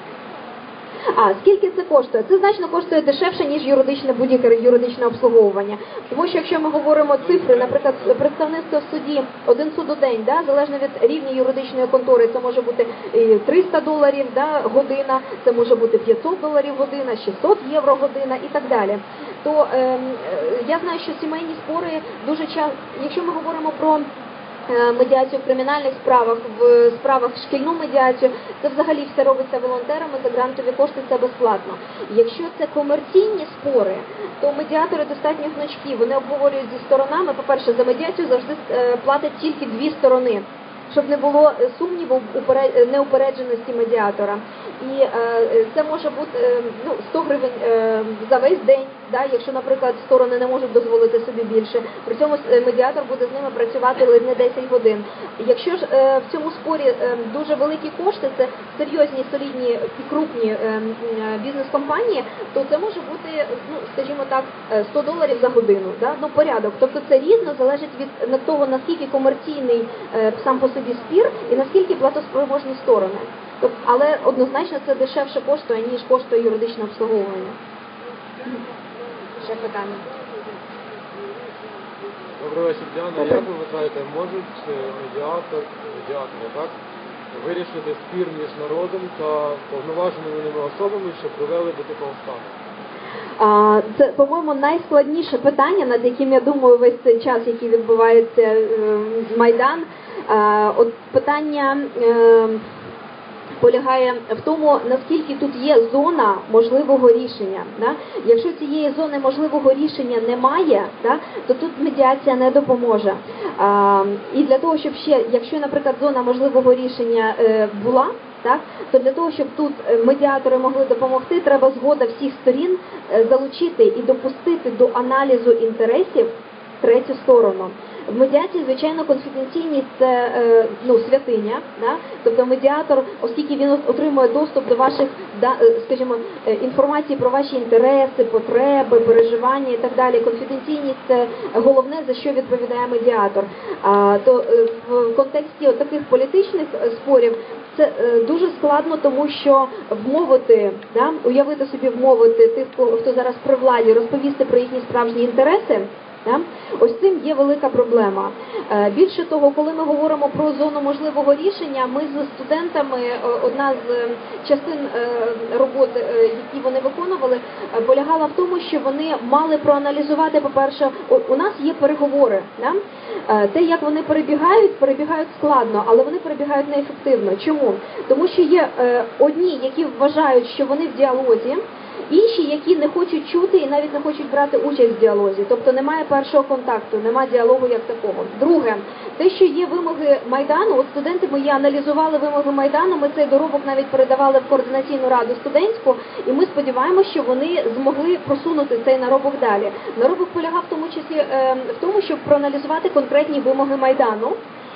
Скільки це коштує? Це значно коштує дешевше, ніж будь-яке юридичне обслуговування. Тому що якщо ми говоримо цифри, наприклад, представництво в суді, один суд у день, залежно від рівня юридичної контори, це може бути $300 година, це може бути $500 година, 600 євро година і так далі. То я знаю, що сімейні спори дуже часто, якщо ми говоримо про медіацію в кримінальних справах, в справах шкільну медіацію, це взагалі все робиться волонтерами, за грантові кошти це безплатно. Якщо це комерційні спори, то медіатори достатньо гнучкі, вони обговорюють зі сторонами, по-перше, за медіацію завжди платять тільки дві сторони, щоб не було сумніву неупередженості медіатора. І це може бути 100 гривень за весь день, якщо, наприклад, сторони не можуть дозволити собі більше. При цьому медіатор буде з ними працювати лише не 10 годин. Якщо ж в цьому спорі дуже великі кошти, це серйозні, солідні і крупні бізнес-компанії, то це може бути, скажімо так, $100 за годину. Порядок. Тобто це різно, залежить від того, наскільки комерційний сам по собі спір і наскільки платоспроможні сторони. Але однозначно це дешевше коштує, ніж коштує юридичне обслуговування. Ще питання. Добрий вечір, Діана. Як ви вважаєте, можуть медіатори, так, вирішити спір між народом та повноваженими особами, що привели до такого стану? Це, по-моєму, найскладніше питання, над яким, я думаю, весь цей час, який відбувається Майдан. От питання полягає в тому, наскільки тут є зона можливого рішення. Якщо цієї зони можливого рішення немає, то тут медіація не допоможе. І для того, щоб ще, якщо, наприклад, зона можливого рішення була, то для того, щоб тут медіатори могли допомогти, треба згода всіх сторін залучити і допустити до аналізу інтересів третю сторону. В медіації, звичайно, конфіденційність – це святиня. Тобто медіатор, оскільки він отримує доступ до ваших, скажімо, інформації про ваші інтереси, потреби, переживання і так далі. Конфіденційність – це головне, за що відповідає медіатор. То в контексті таких політичних спорів це дуже складно, тому що вмовити, уявити собі вмовити тих, хто зараз при владі, розповісти про їхні справжні інтереси, ось цим є велика проблема. Більше того, коли ми говоримо про зону можливого рішення, ми з студентами, одна з частин роботи, які вони виконували, полягала в тому, що вони мали проаналізувати, по-перше, у нас є переговори. Те, як вони перебігають складно, але вони перебігають неефективно. Чому? Тому що є одні, які вважають, що вони в діалозі, інші, які не хочуть чути і навіть не хочуть брати участь в діалозі. Тобто немає першого контакту, немає діалогу як такого. Друге, те, що є вимоги Майдану, от студенти мої аналізували вимоги Майдану, ми цей доробок навіть передавали в координаційну раду студентську, і ми сподіваємося, що вони змогли просунути цей наробок далі. Наробок полягав в тому числі в тому, щоб проаналізувати конкретні вимоги Майдану,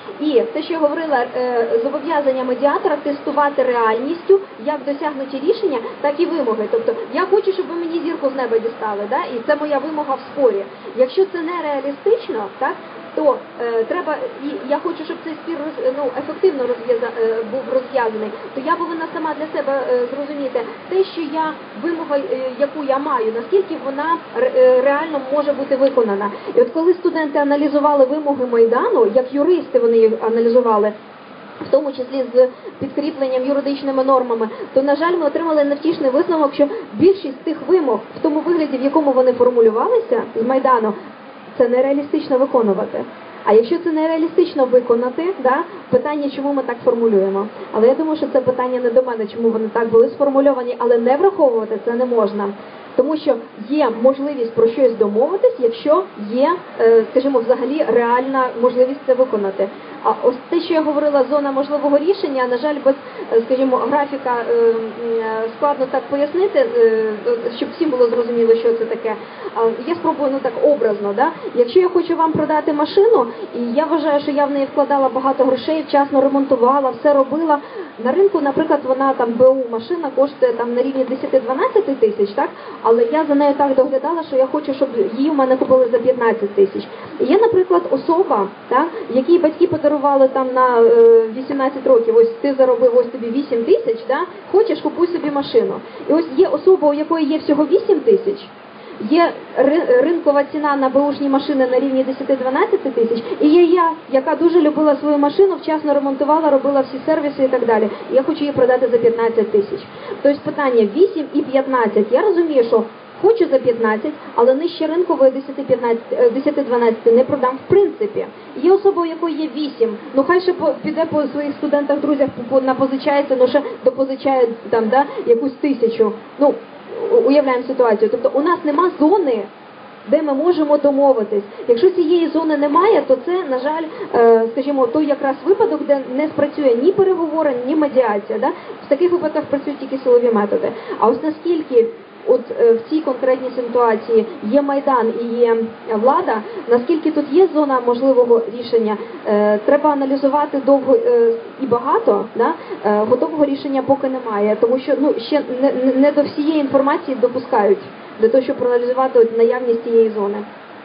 І те, що я говорила, зобов'язання медіатора тестувати реальністю як досягнуті рішення, так і вимоги. Тобто я хочу, щоб ви мені зірку з неба дістали, да? І це моя вимога в спорі. Якщо це нереалістично, так, то треба, і я хочу, щоб цей спір ефективно був розв'язаний, то я повинна сама для себе зрозуміти те, що я вимога, яку я маю, наскільки вона реально може бути виконана. І от коли студенти аналізували вимоги Майдану, як юристи вони їх аналізували, в тому числі з підкріпленням юридичними нормами, то, на жаль, ми отримали невтішний висновок, що більшість тих вимог в тому вигляді, в якому вони формулювалися з Майдану, це нереалістично виконувати. А якщо це нереалістично виконати, да, питання, чому ми так формулюємо. Але я думаю, що це питання не до мене, чому вони так були сформульовані, але не враховувати це не можна. Тому що є можливість про щось домовитись, якщо є, скажімо, взагалі реальна можливість це виконати. А ось те, що я говорила, зона можливого рішення, на жаль, без, скажімо, графіка складно так пояснити, щоб всім було зрозуміло, що це таке. Я спробую, так образно, да? Якщо я хочу вам продати машину, і я вважаю, що я в неї вкладала багато грошей, вчасно ремонтувала, все робила, на ринку, наприклад, вона там БУ машина коштує там на рівні 10-12 тисяч, так? Але я за нею так доглядала, що я хочу, щоб її у мене купили за 15 тисяч. І є, наприклад, особа, так, якій батьки подарували там на 18 років, ось ти заробив, ось тобі 8 тисяч, да? Хочеш, купуй собі машину. І ось є особа, у якої є всього 8 тисяч, є ринкова ціна на беушні машини на рівні 10-12 тисяч, і є я, яка дуже любила свою машину, вчасно ремонтувала, робила всі сервіси і так далі. І я хочу її продати за 15 тисяч. Тобто питання 8 і 15. Я розумію, що хочу за 15, але нижче ринкової 10-12 не продам в принципі. Є особа, у якої є 8, ну хай ще піде по своїх студентах, друзях, напозичається, ну ще допозичає там, да, якусь 1000. Ну, уявляємо ситуацію. Тобто у нас нема зони, де ми можемо домовитись. Якщо цієї зони немає, то це, на жаль, скажімо, той якраз випадок, де не спрацює ні переговори, ні медіація. Да? В таких випадках працюють тільки силові методи. А ось наскільки от в цій конкретній ситуації є Майдан і є влада, наскільки тут є зона можливого рішення, треба аналізувати довго і багато, да? Готового рішення поки немає, тому що ще не до всієї інформації допускають для того, щоб проаналізувати от наявність цієї зони.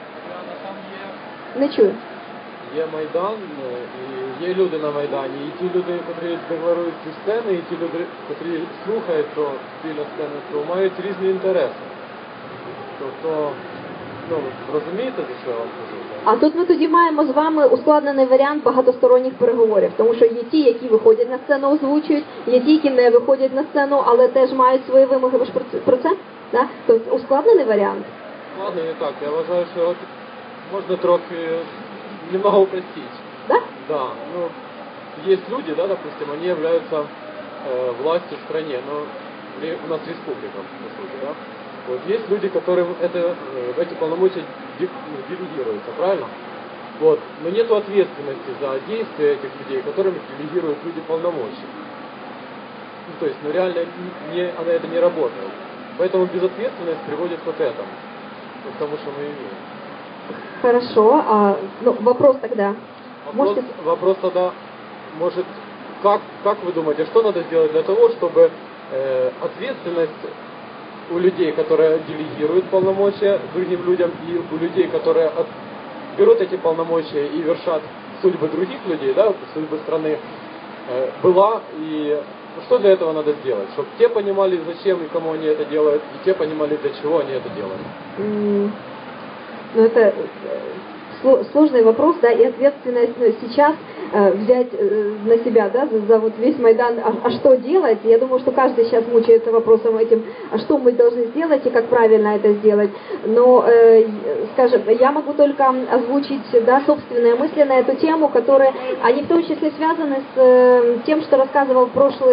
Не чую. Є Майдан, і є люди на Майдані, і ті люди, які декларують ці сцени, і ті люди, які слухають біля сцени, то мають різні інтереси. Тобто, розумієте, за що я вам кажу? А тут ми тоді маємо з вами ускладнений варіант багатосторонніх переговорів, тому що є ті, які виходять на сцену, озвучують, є ті, які не виходять на сцену, але теж мають свої вимоги. Ви ж про це? Да? Тобто ускладнений варіант? Ускладнений, так. Я вважаю, що можна трохи немного упростить. Да? Да. Ну, есть люди, да, допустим, они являются властью в стране, но у нас республика, по сути, да. Вот есть люди, которым эти полномочия делегируются, правильно? Вот. Но нет ответственности за действия этих людей, которым делегируют люди полномочия. Ну, то есть, реально это не работает. Поэтому безответственность приводит к вот этому, к тому, что мы имеем. Хорошо, вопрос тогда. Вопрос тогда, может, как вы думаете, что надо сделать для того, чтобы ответственность у людей, которые делегируют полномочия другим людям, и у людей, которые берут эти полномочия и вершат судьбы других людей, да, судьбы страны, была, и что для этого надо сделать? Чтобы те понимали, зачем и кому они это делают, и те понимали, для чего они это делают. Ну, это сложный вопрос, да, и ответственность сейчас взять на себя, да, за вот весь Майдан, а что делать? Я думаю, что каждый сейчас мучается вопросом этим, а что мы должны сделать и как правильно это сделать. Но, скажем, я могу только озвучить, да, собственные мысли на эту тему, которые, они в том числе связаны с тем, что рассказывал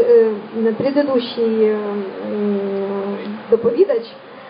предыдущий доповедач,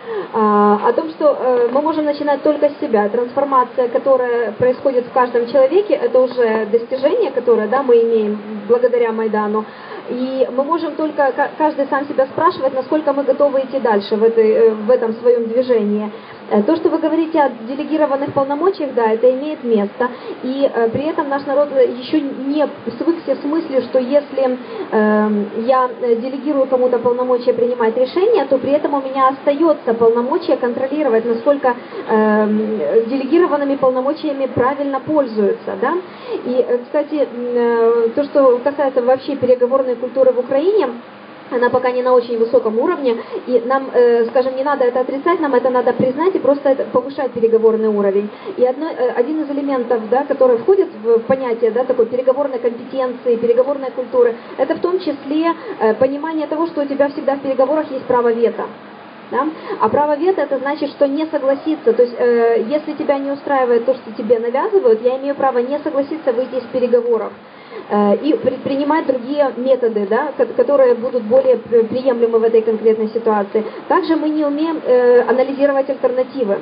о том, что мы можем начинать только с себя. Трансформация, которая происходит в каждом человеке, это уже достижение, которое, да, мы имеем благодаря Майдану. И мы можем только, каждый сам себя спрашивать, насколько мы готовы идти дальше в этом своем движении. То, что вы говорите о делегированных полномочиях, да, это имеет место. И при этом наш народ еще не свыкся с мыслью, что если я делегирую кому-то полномочия принимать решения, то при этом у меня остается полномочия контролировать, насколько делегированными полномочиями правильно пользуются. Да? И, кстати, то, что касается вообще переговорной культуры в Украине, она пока не на очень высоком уровне, и нам, скажем, не надо это отрицать, нам это надо признать и просто повышать переговорный уровень. И один из элементов, да, который входит в понятие, да, такой переговорной компетенции, переговорной культуры, это в том числе понимание того, что у тебя всегда в переговорах есть право вето. Да? А право вето это значит, что не согласиться. То есть, если тебя не устраивает то, что тебе навязывают, я имею право не согласиться выйти из переговоров и предпринимать другие методы, да, которые будут более приемлемы в этой конкретной ситуации. Также мы не умеем анализировать альтернативы.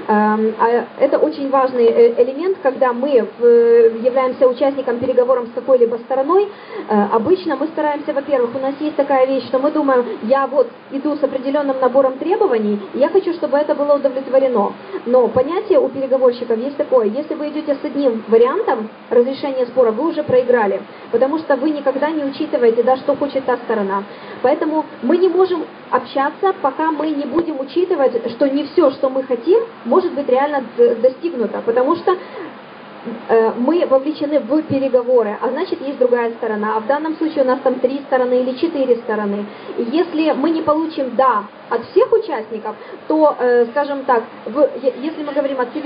Это очень важный элемент, когда мы являемся участником переговоров с какой-либо стороной. Обычно мы стараемся, во-первых, у нас есть такая вещь, что мы думаем, я вот иду с определенным набором требований, и я хочу, чтобы это было удовлетворено. Но понятие у переговорщиков есть такое, если вы идете с одним вариантом разрешения спора, вы уже проиграли, потому что вы никогда не учитываете, да, что хочет та сторона. Поэтому мы не можем общаться, пока мы не будем учитывать, что не все, что мы хотим, может быть реально достигнуто, потому что мы вовлечены в переговоры, а значит есть другая сторона. А в данном случае у нас там 3 стороны или 4 стороны. И если мы не получим «да» от всех участников, то, скажем так, если мы говорим о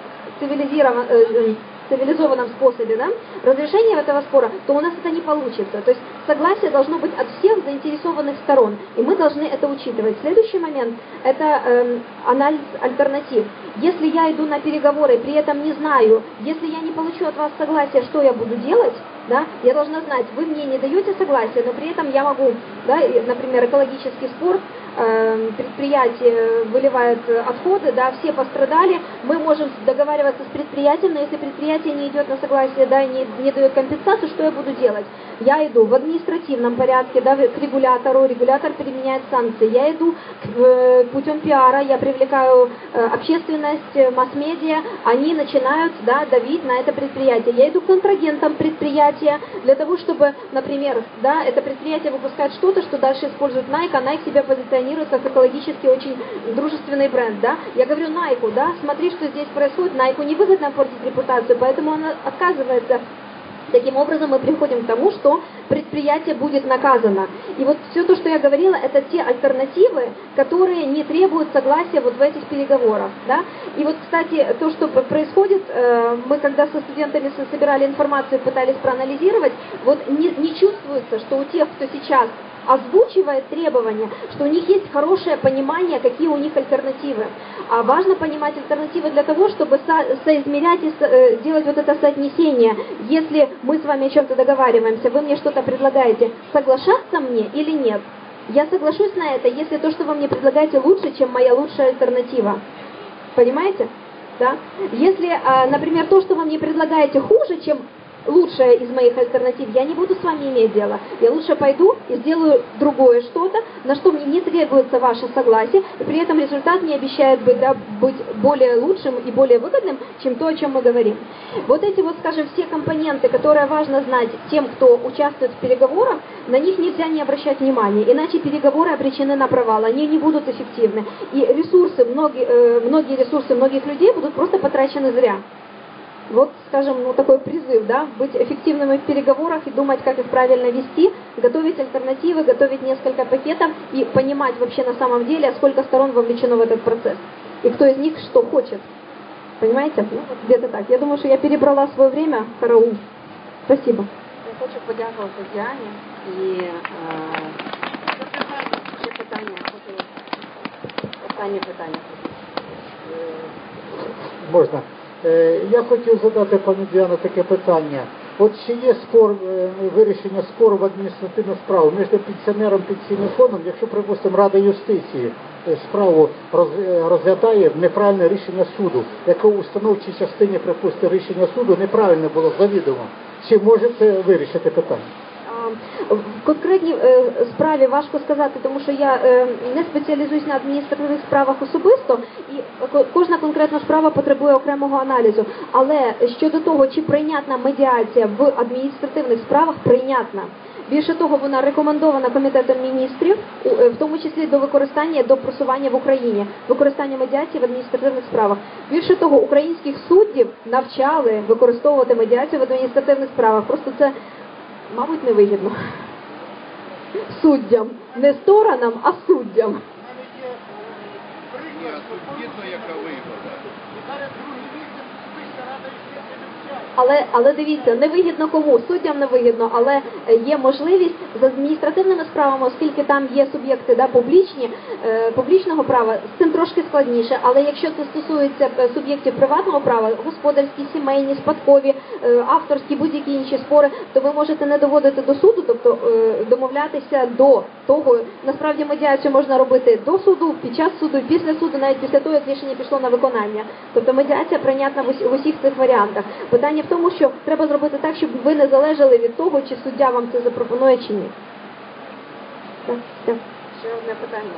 цивилизованном способе, да, разрешения этого спора, то у нас это не получится. То есть согласие должно быть от всех заинтересованных сторон, и мы должны это учитывать. Следующий момент – это анализ альтернатив. Если я иду на переговоры, при этом не знаю, если я не получу от вас согласия, что я буду делать, да, я должна знать, вы мне не даете согласия, но при этом я могу, да, например, экологический спор, предприятие выливает отходы, да, все пострадали, мы можем договариваться с предприятием, но если предприятие не идет на согласие, да, не дает компенсацию, что я буду делать? Я иду в административном порядке, да, к регулятору, регулятор применяет санкции, я иду путем пиара, я привлекаю общественность, масс-медиа, они начинают, да, давить на это предприятие. Я иду к контрагентам предприятия для того, чтобы, например, да, это предприятие выпускает что-то, что дальше использует Nike, а Nike себя позиционирует как экологически очень дружественный бренд, да. Я говорю Nike, да, смотри, что здесь происходит, Nike невыгодно портить репутацию, поэтому она отказывается. Таким образом, мы приходим к тому, что предприятие будет наказано. И вот все то, что я говорила, это те альтернативы, которые не требуют согласия вот в этих переговорах. Да? И вот, кстати, то, что происходит, мы когда со студентами собирали информацию, пытались проанализировать, вот не чувствуется, что у тех, кто сейчас озвучивает требования, что у них есть хорошее понимание, какие у них альтернативы. А важно понимать альтернативы для того, чтобы соизмерять и делать вот это соотнесение. Если мы с вами о чем-то договариваемся, вы мне что-то предлагаете, соглашаться мне или нет? Я соглашусь на это, если то, что вы мне предлагаете, лучше, чем моя лучшая альтернатива. Понимаете? Да? Если, например, то, что вы мне предлагаете, хуже, чем лучшее из моих альтернатив, я не буду с вами иметь дело. Я лучше пойду и сделаю другое что-то, на что мне не требуется ваше согласие, и при этом результат не обещает быть более лучшим и более выгодным, чем то, о чем мы говорим. Вот эти вот, скажем, все компоненты, которые важно знать тем, кто участвует в переговорах, на них нельзя не обращать внимания, иначе переговоры обречены на провал, они не будут эффективны. И ресурсы, многие ресурсы многих людей будут просто потрачены зря. Вот, скажем, ну, такой призыв, да, быть эффективными в переговорах и думать, как их правильно вести, готовить альтернативы, готовить несколько пакетов и понимать вообще на самом деле, сколько сторон вовлечено в этот процесс и кто из них что хочет. Понимаете? Ну, вот где-то так. Я думаю, что я перебрала свое время. Караул. Спасибо. Я хочу подякувати Діані і ще питання. Останнє питання. Можна. Я хотів задати пані Діану таке питання. От чи є спор, вирішення спору в адміністративну справу між пенсіонером і пенсійним фондом, якщо, припустимо, Рада юстиції справу розглядає неправильне рішення суду, яке у установчій частині, припустимо, рішення суду неправильне було завідомо. Чи може це вирішити питання? В конкретній справі важко сказати, тому що я не спеціалізуюсь на адміністративних справах особисто, і кожна конкретна справа потребує окремого аналізу. Але щодо того, чи прийнятна медіація в адміністративних справах, прийнятна. Більше того, вона рекомендована Комітетом міністрів, в тому числі до використання, до просування в Україні, використання медіації в адміністративних справах. Більше того, українських суддів навчали використовувати медіацію в адміністративних справах. Просто це, мабуть, невигідно. Суддям. Не сторонам, а суддям. Але дивіться, невигідно кому? Суддям невигідно, але є можливість з адміністративними справами, оскільки там є суб'єкти публічного права, з цим трошки складніше. Але якщо це стосується суб'єктів приватного права, господарські, сімейні, спадкові, авторські, будь-які інші спори, то ви можете не доводити до суду, тобто домовлятися до того. Насправді медіацію можна робити до суду, під час суду, після суду, навіть після того, як рішення пішло на виконання. Тобто медіація прийнятна в усіх цих варіантах. Питання в тому, що треба зробити так, щоб ви не залежали від того, чи суддя вам це запропонує, чи ні. Так. Ще одне питання.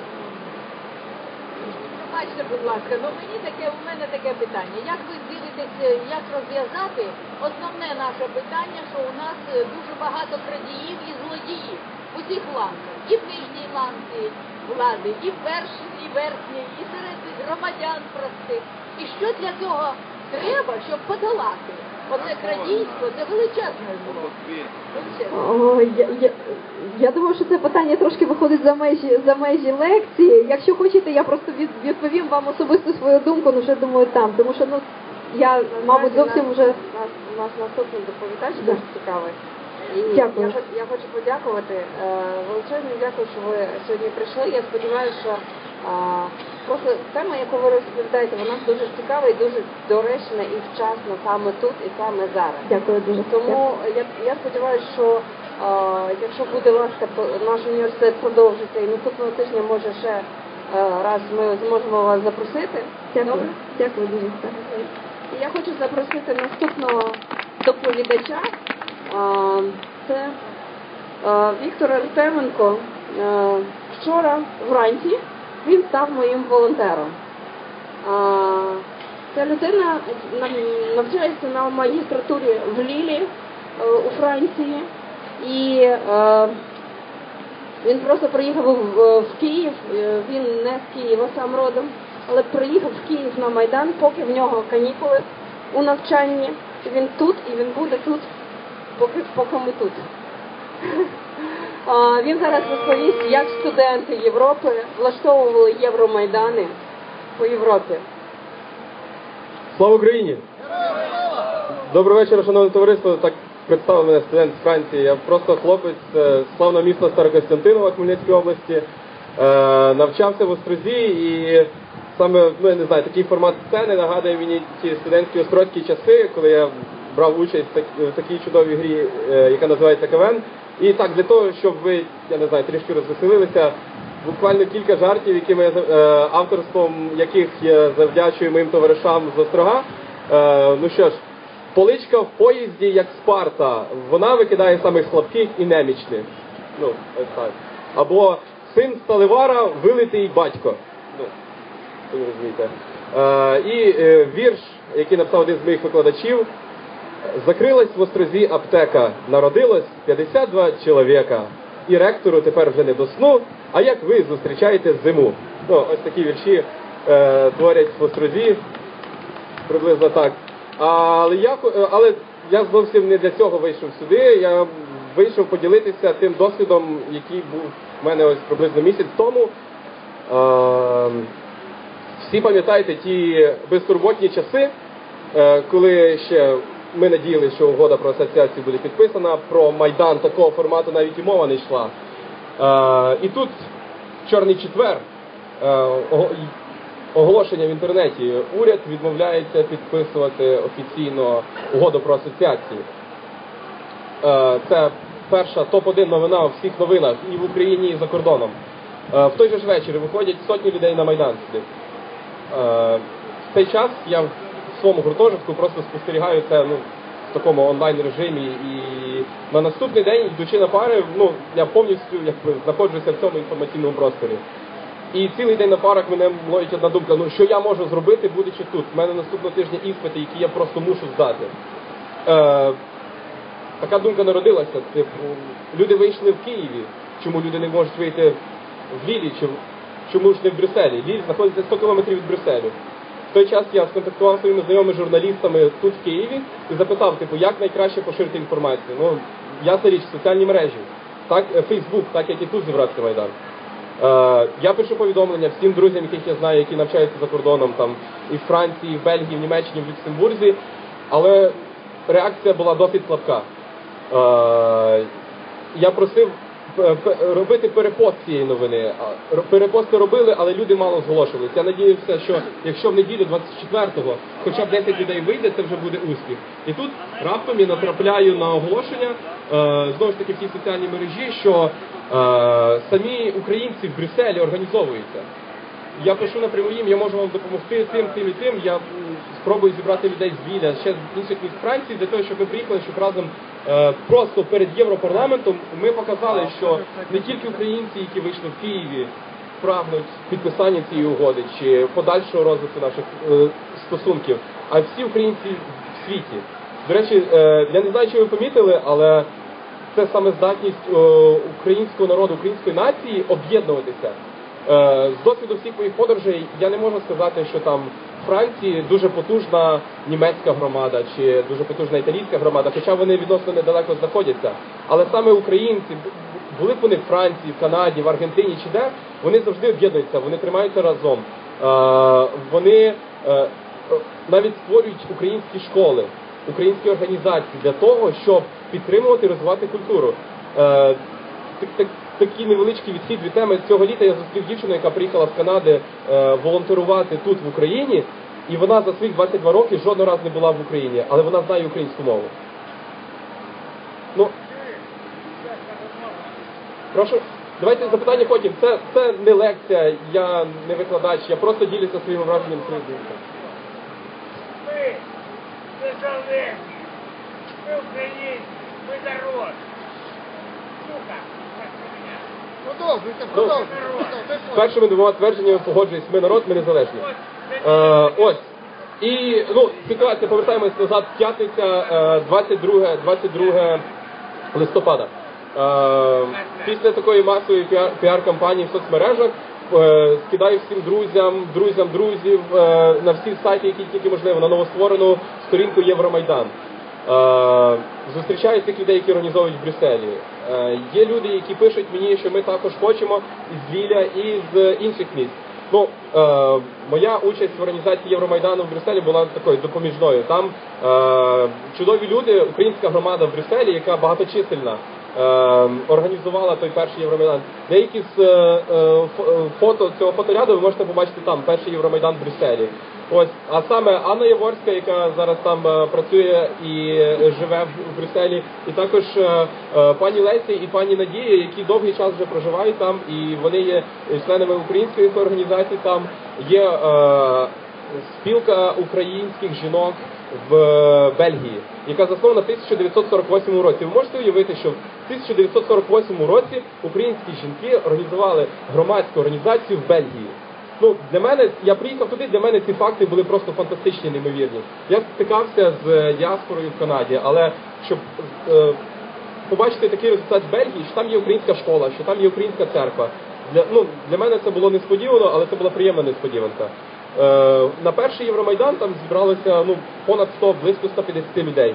Бачите, будь ласка, у мене таке питання. Як ви дивитесь, як розв'язати основне наше питання, що у нас дуже багато крадіїв і злодіїв у цих ланках, і в нижній ланці влади, і в верхній, і верхній, і серед громадян простих. І що для цього треба, щоб подолати? Оце крадійство, це величезне зло. Я думаю, що це питання трошки виходить за межі лекції. Якщо хочете, я просто відповім вам особисто свою думку, вже думаю там. Тому що, я, мабуть, зовсім вже... У нас наступний доповідач дуже цікавий. І дякую. Я хочу подякувати. Величезно дякую, що ви сьогодні прийшли. Я сподіваюся, що просто тема, яку ви розповідаєте, вона дуже цікава і дуже доречна і вчасно саме тут і саме зараз. Дякую дуже. Тому я сподіваюся, що якщо буде ласка, наш університет продовжиться і наступного тижня, може ще раз ми зможемо вас запросити. Дякую. Дякую дуже. І я хочу запросити наступного доповідача. Це Віктор Артеменко. Вчора вранці він став моїм волонтером. Ця людина навчається на магістратурі в Лілі у Франції. І він просто приїхав в Київ, він не з Києва сам родом, але приїхав в Київ на Майдан, поки в нього канікули у навчанні. Він тут і він буде тут, поки ми тут. Він зараз розповість, як студенти Європи влаштовували Євромайдани по Європі. Слава Україні! Доброго вечора, шановне товариство. Так представив мене студент з Франції. Я просто хлопець з славного міста Старокостянтинова Хмельницької області. Навчався в Острозі і саме, я не знаю, такий формат сцени нагадує мені ті студентські острозькі часи, коли я брав участь в такій чудовій грі, яка називається КВН. І так, для того, щоб ви, я не знаю, трішки розвеселилися, буквально кілька жартів, авторством яких я завдячую моїм товаришам з Острога. Ну що ж, поличка в поїзді, як Спарта, вона викидає самих слабких і немічних. Ну, ось так. Або син сталевара, вилитий батько. Ну, ви розумієте. І вірш, який написав один з моїх викладачів. Закрилась в Острозі аптека, народилось 52 чоловіка. І ректору тепер вже не до сну, а як ви зустрічаєте зиму? Ну, ось такі вірші творять в Острозі, приблизно так. Але я зовсім не для цього вийшов сюди, я вийшов поділитися тим досвідом, який був в мене ось приблизно місяць тому. Всі пам'ятаєте ті безтурботні часи, коли ще ми надіялися, що угода про асоціацію буде підписана, про Майдан такого формату навіть і мова не йшла. І тут в Чорний четвер оголошення в інтернеті. Уряд відмовляється підписувати офіційно угоду про асоціацію. Це перша топ-1 новина у всіх новинах і в Україні, і за кордоном. В той же ж вечір виходять сотні людей на Майдан сюди. В цей час я в своєму гуртожитку просто спостерігаю це в такому онлайн режимі. І на наступний день, йдучи на пари, ну, я повністю знаходжуся в цьому інформаційному просторі. І цілий день на парах мене ловить одна думка, ну що я можу зробити, будучи тут. У мене наступного тижня іспити, які я просто мушу здати. Така думка народилася. Типу, люди вийшли в Києві, чому люди не можуть вийти в Лілі, чому ж не в Брюсселі. Ліль знаходиться 100 кілометрів від Брюсселю. В той час я сконтактував своїми знайомими журналістами тут в Києві і запитав, типу, як найкраще поширити інформацію. Ну, ясна річ, соціальні мережі, так, Фейсбук, так як і тут зібрався Майдан. Я пишу повідомлення всім друзям, яких я знаю, які навчаються за кордоном, там, і в Франції, і в Бельгії, в Німеччині, в Люксембурзі, але реакція була досить слабка. Я просив робити перепост цієї новини. Перепости робили, але люди мало зголошувалися. Я надіявся, що якщо в неділю 24-го хоча б 10 людей вийде, це вже буде успіх. І тут раптом я натрапляю на оголошення, знову ж таки в цій соціальній мережі, що самі українці в Брюсселі організовуються. Я пишу напряму їм, я можу вам допомогти тим і тим. Я спробую зібрати людей з Ліля, ще з інших міст Франції, для того, щоб ми приїхали, щоб разом просто перед Європарламентом ми показали, що не тільки українці, які вийшли в Києві, прагнуть підписання цієї угоди чи подальшого розвитку наших стосунків, а всі українці в світі. До речі, я не знаю, чи ви помітили, але це саме здатність українського народу, української нації об'єднуватися. З досвіду всіх моїх подорожей я не можу сказати, що там в Франції дуже потужна німецька громада чи дуже потужна італійська громада, хоча вони відносно недалеко знаходяться. Але саме українці, були б вони в Франції, в Канаді, в Аргентині чи де, вони завжди об'єднуються, вони тримаються разом. Вони навіть створюють українські школи, українські організації для того, щоб підтримувати і розвивати культуру. Такий невеличкий відхід від теми. Цього літа я зустрів дівчину, яка приїхала з Канади волонтерувати тут, в Україні, і вона за своїх 22 роки жодного разу не була в Україні, але вона знає українську мову. Ну, прошу, давайте запитання потім. Це не лекція, я не викладач, я просто ділюся своїм враженням своїх думках. Ми незалежні, ми українці, ми народ. Сука! З першими двома твердженнями погоджуюсь, ми народ, ми незалежні. Ось. І, ну, ситуація, повертаємось назад, п'ятниця, 22 листопада. Після такої масової піар-кампанії в соцмережах скидаю всім друзям друзів на всі сайти, які тільки можливо, на новостворену сторінку Євромайдан. Зустрічаю цих людей, які організовують в Брюсселі. Є люди, які пишуть мені, що ми також хочемо із Ліля і з інших міст. Ну, моя участь в організації Євромайдану в Брюсселі була такою допоміжною. Там чудові люди, українська громада в Брюсселі, яка багаточисельна, організувала той перший Євромайдан. Деякі з фото цього фоторяду ви можете побачити там, перший Євромайдан в Брюсселі. Ось, а саме Анна Яворська, яка зараз там працює і живе в Брюсселі, і також пані Лесі і пані Надія, які довгий час вже проживають там, і вони є членами української організації там. Є спілка українських жінок в Бельгії, яка заснована в 1948 році. Ви можете уявити, що в 1948 році українські жінки організували громадську організацію в Бельгії. Ну, для мене, я приїхав туди, для мене ці факти були просто фантастичні, неймовірні. Я стикався з діаспорою в Канаді, але щоб побачити такий результат в Бельгії, що там є українська школа, що там є українська церква. Для мене це було несподівано, але це була приємна несподіванка. На перший Євромайдан там зібралося понад 100, близько 150 людей.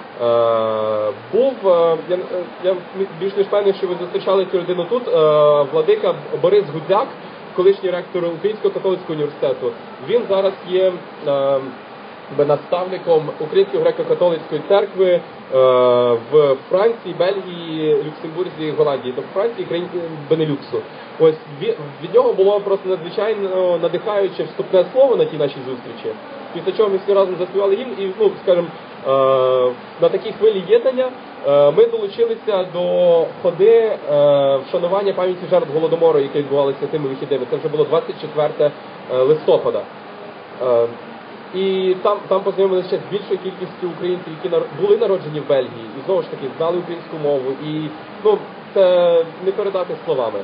Я більш ніж певний, що ви зустрічали цю людину тут, владика Борис Гудзяк, колишній ректор Українського католицького університету. Він зараз є наставником Української греко-католицької церкви в Франції, Бельгії, Люксембурзі, Голландії, тобто Франції, країн Бенелюксу. Ось від нього було просто надзвичайно надихаюче вступне слово на тій нашій зустрічі. Після чого ми всі разом заспівали гімн і, скажімо, на такій хвилі єднання ми долучилися до ходи вшанування пам'яті жертв Голодомору, яке відбувалося тими вихідними. Це вже було 24 листопада. І там познайомилися ще з більшою кількістю українців, які були народжені в Бельгії, і знову ж таки знали українську мову. І ну, це не передати словами.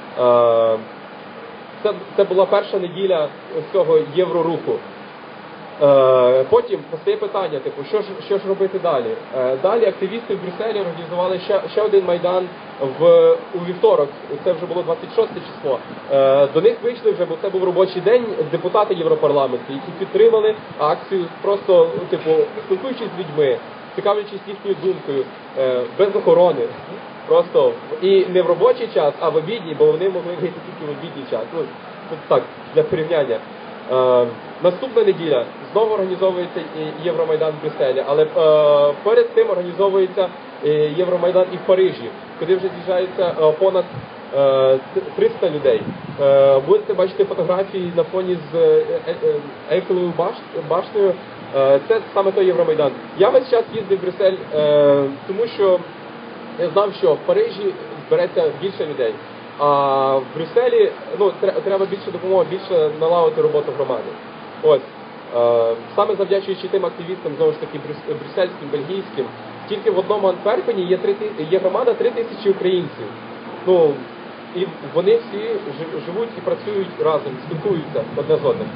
Це була перша неділя цього євроруху. Потім постає питання, типу, що ж робити далі? Далі активісти в Брюсселі організували ще один майдан у вівторок, це вже було 26 число. До них вийшли вже, бо це був робочий день, депутати Європарламенту, які підтримали акцію, просто, типу, спілкуючись з людьми, цікавлячись їхньою думкою, без охорони. Просто і не в робочий час, а в обідній, бо вони могли вийти тільки в обідній час. Ну, так, для порівняння. Наступна неділя знову організовується Євромайдан в Брюсселі, але перед цим організовується Євромайдан і в Парижі, куди вже з'їжджається понад 300 людей. Будете бачити фотографії на фоні з Ейфелевою башнею. Це саме той Євромайдан. Я весь час їздив в Брюссель, тому що я знав, що в Парижі збереться більше людей. А в Брюсселі ну, треба більше допомоги, більше налагодити роботу громади. Ось. Саме завдячуючи тим активістам, знову ж таки, брюссельським, бельгійським, тільки в одному Антверпені є громада 3000 українців. Ну, і вони всі живуть і працюють разом, спілкуються одне з одним.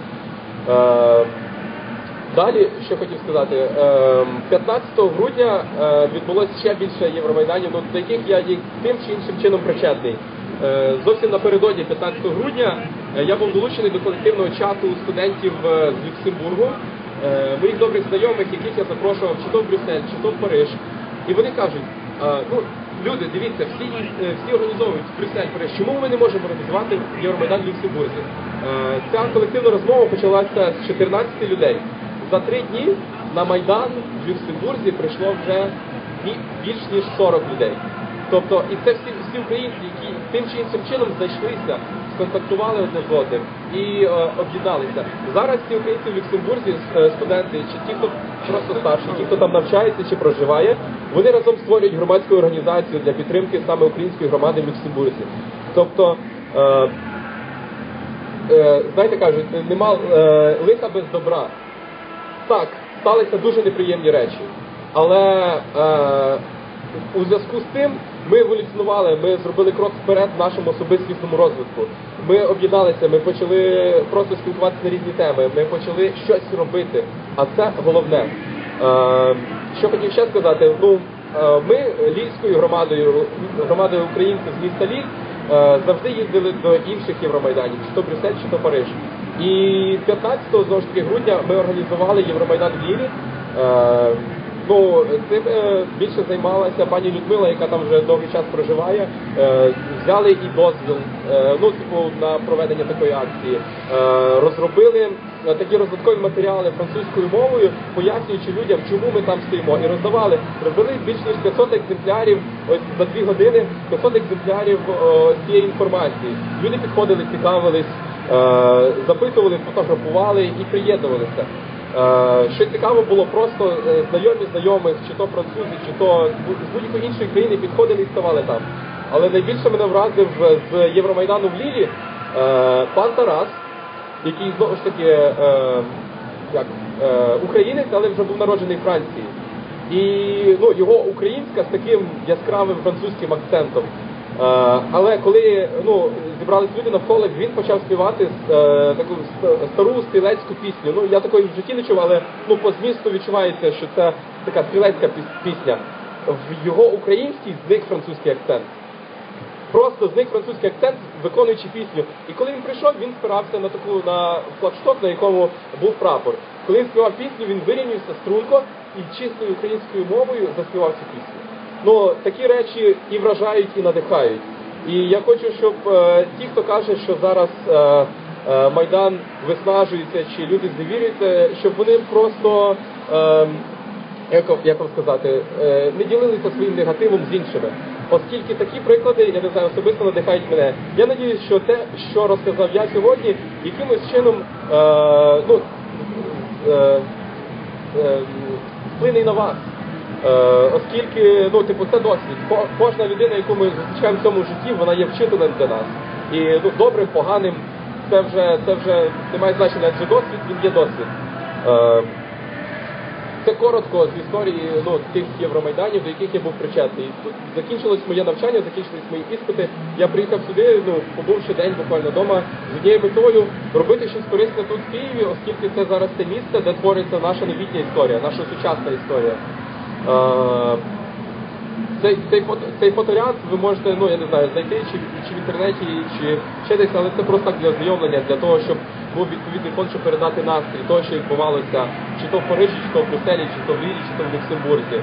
Далі, що хотів сказати, 15 грудня відбулося ще більше Євромайданів, до яких я тим чи іншим чином причетний. Зовсім напередодні 15 грудня я був долучений до колективного чату студентів з Люксембургу, моїх добрих знайомих, яких я запрошував чи то в Брюссель, чи то в Париж. І вони кажуть, ну, люди, дивіться, всі організовують Брюссель, Париж, чому ми не можемо організувати Євромайдан в Люксембурзі? Ця колективна розмова почалася з 14 людей. За 3 дні на Майдан в Люксембурзі прийшло вже більш ніж 40 людей. Тобто, і це всі українці, які тим чи іншим чином зайшлися, сконтактували одне з одним і об'єдналися. Зараз ці українці в Люксембурзі, студенти, чи ті, хто просто старші, ті, хто там навчається чи проживає, вони разом створюють громадську організацію для підтримки саме української громади в Люксембурзі. Тобто, знаєте, кажуть, нема лиха без добра. Так, сталися дуже неприємні речі, але у зв'язку з тим ми еволюціонували, ми зробили крок вперед в нашому особистісному розвитку. Ми об'єдналися, ми почали просто спілкуватися на різні теми, ми почали щось робити, а це головне. Що хотів ще сказати, ну, ми львівською громадою українців з міста Львів завжди їздили до інших Євромайданів, чи то Брюссель, чи то Париж. І 15-го, знову ж таки, грудня ми організували Євромайдан в Львові. Ну, цим більше займалася пані Людмила, яка там вже довгий час проживає. Взяли і дозвіл, ну, типу, на проведення такої акції. Розробили такі розвиткові матеріали французькою мовою, пояснюючи людям, чому ми там стоїмо. І роздавали більш ніж 500 екземплярів, ось за 2 години, 500 екземплярів цієї інформації. Люди підходили, цікавились, запитували, фотографували і приєднувалися. Що цікаво було, просто знайомі знайомих, чи то французи, чи то з будь-якої іншої країни підходили і ставали там. Але найбільше мене вразив з Євромайдану в Лілі пан Тарас, який знову ж таки українець, але вже був народжений в Франції. І ну, його українська з таким яскравим французьким акцентом. Але коли ну, зібрались люди навколо, він почав співати таку стару стрілецьку пісню. Ну, я такої в житті не чув, але ну, по змісту відчувається, що це така стрілецька пісня. В його українській зник французький акцент. Просто зник французький акцент, виконуючи пісню. І коли він прийшов, він спирався на флагшток, на якому був прапор. Коли він співав пісню, він вирівнявся струнко і чистою українською мовою заспівав цю пісню. Ну, такі речі і вражають, і надихають. І я хочу, щоб ті, хто каже, що зараз Майдан виснажується, чи люди зневірюються, щоб вони просто, як вам сказати, не ділилися своїм негативом з іншими. Оскільки такі приклади, я не знаю, особисто надихають мене. Я надіюсь, що те, що розказав я сьогодні, якимось чином вплине на вас. Оскільки, ну, типу, це досвід. Кожна людина, яку ми зустрічаємо в цьому житті, вона є вчителем для нас. І ну, добрим, поганим, це вже не має значення, адже досвід, він є досвід. Це коротко з історії тих Євромайданів, до яких я був причетний. Тут закінчилось моє навчання, закінчились мої іспити. Я приїхав сюди, побувши день буквально вдома, з однією метою робити щось корисне тут в Києві, оскільки це зараз те місце, де твориться наша новітня історія, наша сучасна історія. Цей фоторяд ви можете, я не знаю, знайти чи в інтернеті, чи ще десь, але це просто так для ознайомлення, для того, щоб був відповідний фон, щоб передати настрій того, що відбувалося, чи то в Парижі, чи то в Брюсселі, чи то в Лілі, чи то в Люксембурзі.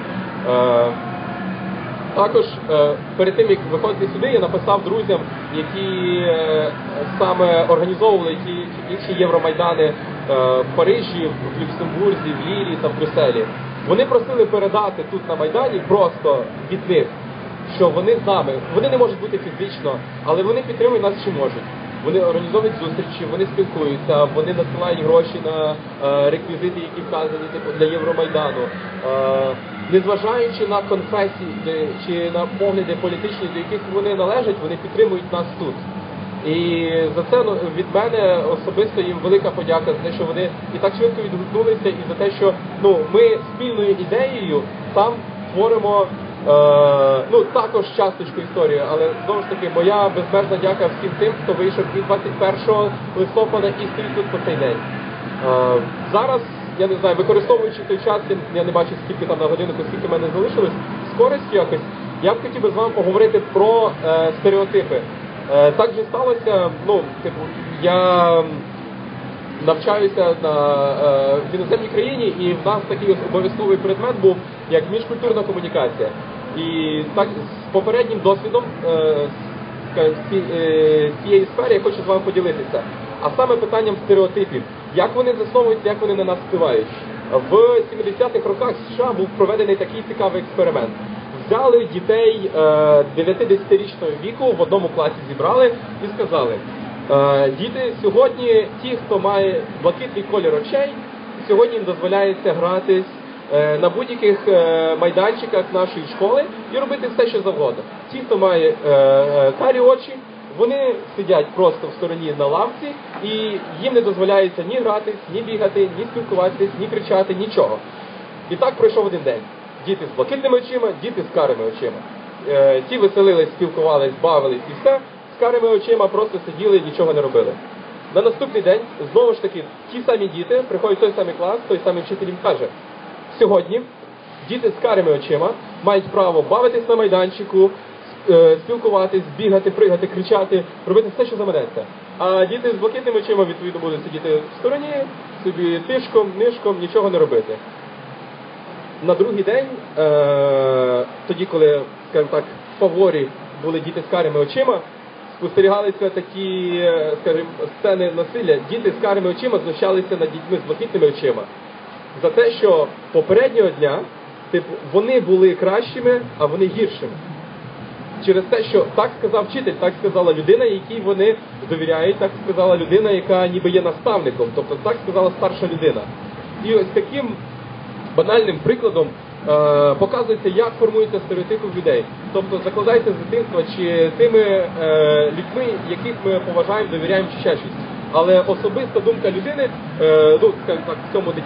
Також перед тим, як виходити сюди, я написав друзям, які саме організовували ті інші Євромайдани в Парижі, в Люксембурзі, в Лілі та в Брюсселі. Вони просили передати тут на Майдані просто від них, що вони з нами. Вони не можуть бути фізично, але вони підтримують нас, чи можуть. Вони організовують зустрічі, вони спілкуються, вони насилають гроші на реквізити, які вказані для Євромайдану. Незважаючи на конфесії чи на погляди політичні, до яких вони належать, вони підтримують нас тут. І за це від мене особисто їм велика подяка за те, що вони і так швидко відгукнулися, і за те, що ми спільною ідеєю там творимо також часточку історії, але знову ж таки моя безмежна дяка всім тим, хто вийшов і 21 листопада і стоїть тут по цей день. Зараз, я не знаю, використовуючи той час, я не бачу скільки там на годинку, скільки в мене залишилось, з користю якось, я б хотів би з вами поговорити про стереотипи. Так же сталося, я навчаюся в іноземній країні, і в нас такий обов'язковий предмет був, як міжкультурна комунікація. І так, з попереднім досвідом з цієї сфери я хочу з вами поділитися. А саме питанням стереотипів. Як вони засновуються, як вони на нас впливають. В 70-х роках в США був проведений такий цікавий експеримент. Взяли дітей 9-10-річного віку, в одному класі зібрали і сказали: діти, сьогодні ті, хто має блакитний колір очей, сьогодні їм дозволяється гратись на будь-яких майданчиках нашої школи і робити все, що завгодно. Ті, хто має карі очі, вони сидять просто в стороні на лавці, і їм не дозволяється ні гратись, ні бігати, ні спілкуватись, ні кричати, нічого. І так пройшов один день. Діти з блакитними очима, діти з карими очима. Ті веселились, спілкувались, бавились і все. З карими очима просто сиділи і нічого не робили. На наступний день, знову ж таки, ті самі діти, приходять в той самий клас, той самий вчитель їм каже: сьогодні діти з карими очима мають право бавитись на майданчику, спілкуватись, бігати, пригати, кричати, робити все, що заманеться. А діти з блакитними очима, відповідно, будуть сидіти в стороні, собі тишком, нишком, нічого не робити. На другий день, тоді, коли, скажімо так, в фаворі були діти з карими очима, спостерігалися такі, скажімо, сцени насилля. Діти з карими очима знущалися над дітьми з блакитними очима. За те, що попереднього дня, вони були кращими, а вони гіршими. Через те, що так сказав вчитель, так сказала людина, якій вони довіряють, так сказала людина, яка ніби є наставником, тобто так сказала старша людина. І ось таким банальним прикладом показується, як формуються стереотипи в людей. Тобто закладається з дитинства чи тими людьми, яких ми поважаємо, довіряємо чи ще щось. Але особиста думка людини, скажімо так, в цьому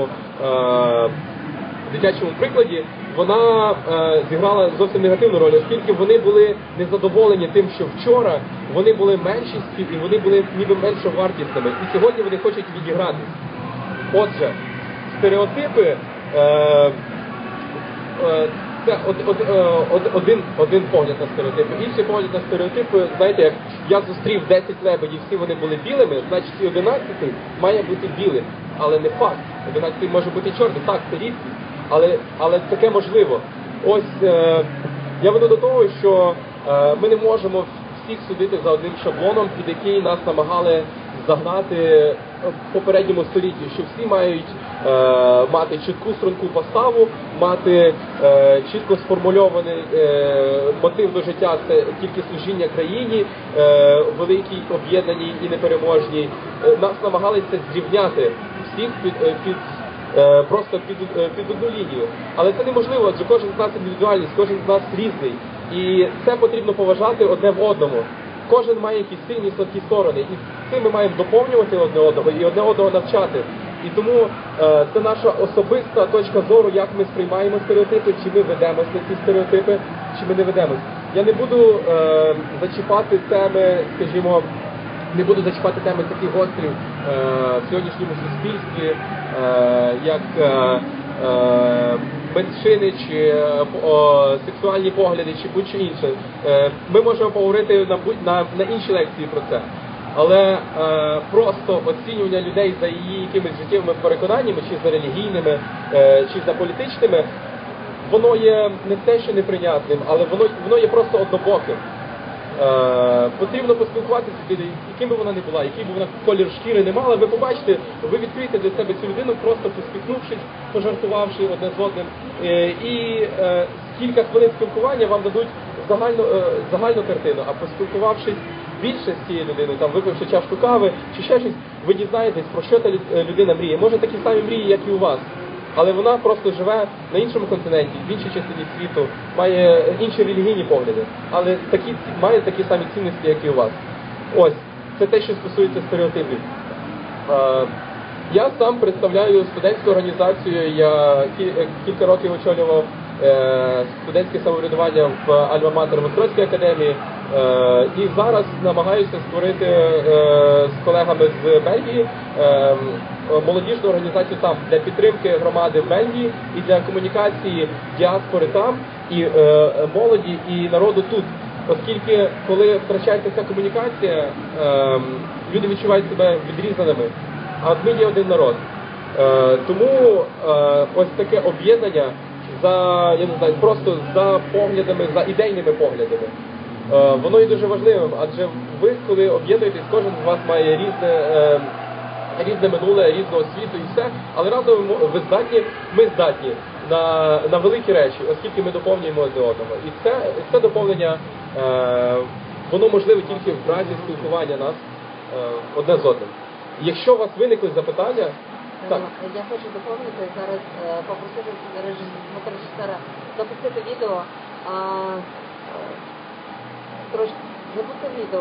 дитячому прикладі, вона зіграла зовсім негативну роль, оскільки вони були незадоволені тим, що вчора вони були меншістю і вони були ніби меншовартісними. І сьогодні вони хочуть відігратись. Отже, стереотипи це один погляд на стереотипи. Інший погляд на стереотипи, знаєте, як я зустрів 10 лебедів, всі вони були білими, значить і 11-й має бути білим. Але не факт. 11-й може бути чорним. Так, це рідкість. Але таке можливо. Ось я веду до того, що ми не можемо всіх судити за одним шаблоном, під який нас намагали загнати в попередньому столітті, що всі мають мати чітку струнку поставу, мати чітко сформульований мотив до життя, це тільки служіння країні, великій, об'єднаній і непереможній. Нас намагалися зрівняти всіх просто під одну лінію. Але це неможливо, адже кожен з нас індивідуальність, кожен з нас різний. І це потрібно поважати одне в одному. Кожен має якісь сильні, слабкі сторони. І цим ми маємо доповнювати одне одного і одне одного навчати. І тому це наша особиста точка зору, як ми сприймаємо стереотипи, чи ми ведемось на ці стереотипи, чи ми не ведемось. Я не буду зачіпати теми, скажімо, не буду зачіпати теми таких гострів в сьогоднішньому суспільстві, як меншини, чи сексуальні погляди, чи будь-що інше. Ми можемо поговорити на інші лекції про це. Але просто оцінювання людей за її якимись життєвими переконаннями, чи за релігійними, чи за політичними, воно є не те, що неприйнятним, але воно є просто однобоким. Потрібно поспілкуватися з людиною, яким би вона не була, який би вона колір шкіри не мала, ви побачите, ви відкриєте для себе цю людину, просто поспілкнувшись, пожартувавши одне з одним. І кілька хвилин спілкування вам дадуть загальну картину, а поспілкувавшись більше з цією людиною, там випивши чашку кави чи ще щось, ви дізнаєтесь, про що та людина мріє. Може такі самі мрії, як і у вас. Але вона просто живе на іншому континенті, в іншій частині світу, має інші релігійні погляди, але має такі самі цінності, як і у вас. Ось, це те, що стосується стереотипів. Я сам представляю студентську організацію, я кілька років очолював студентське самоврядування в Альма-Матер в Острозькій академії, і зараз намагаюся створити з колегами з Бельгії молодіжну організацію там для підтримки громади в Бельгії і для комунікації діаспори там, і молоді, і народу тут. Оскільки, коли втрачається ця комунікація, люди відчувають себе відрізаними, а ми є один народ. Тому ось таке об'єднання я не знаю, просто за поглядами, за ідейними поглядами. Воно є дуже важливим, адже ви, коли об'єднуєтесь, кожен з вас має різне минуле, різну освіту і все, але разом ми здатні на великі речі, оскільки ми доповнюємо одне одного. І це доповнення, воно можливе тільки в разі спілкування нас одне з одним. Якщо у вас виникли запитання, так. Я хочу доповнити зараз, попросити режисера запустити відео. Трошки запустив відео.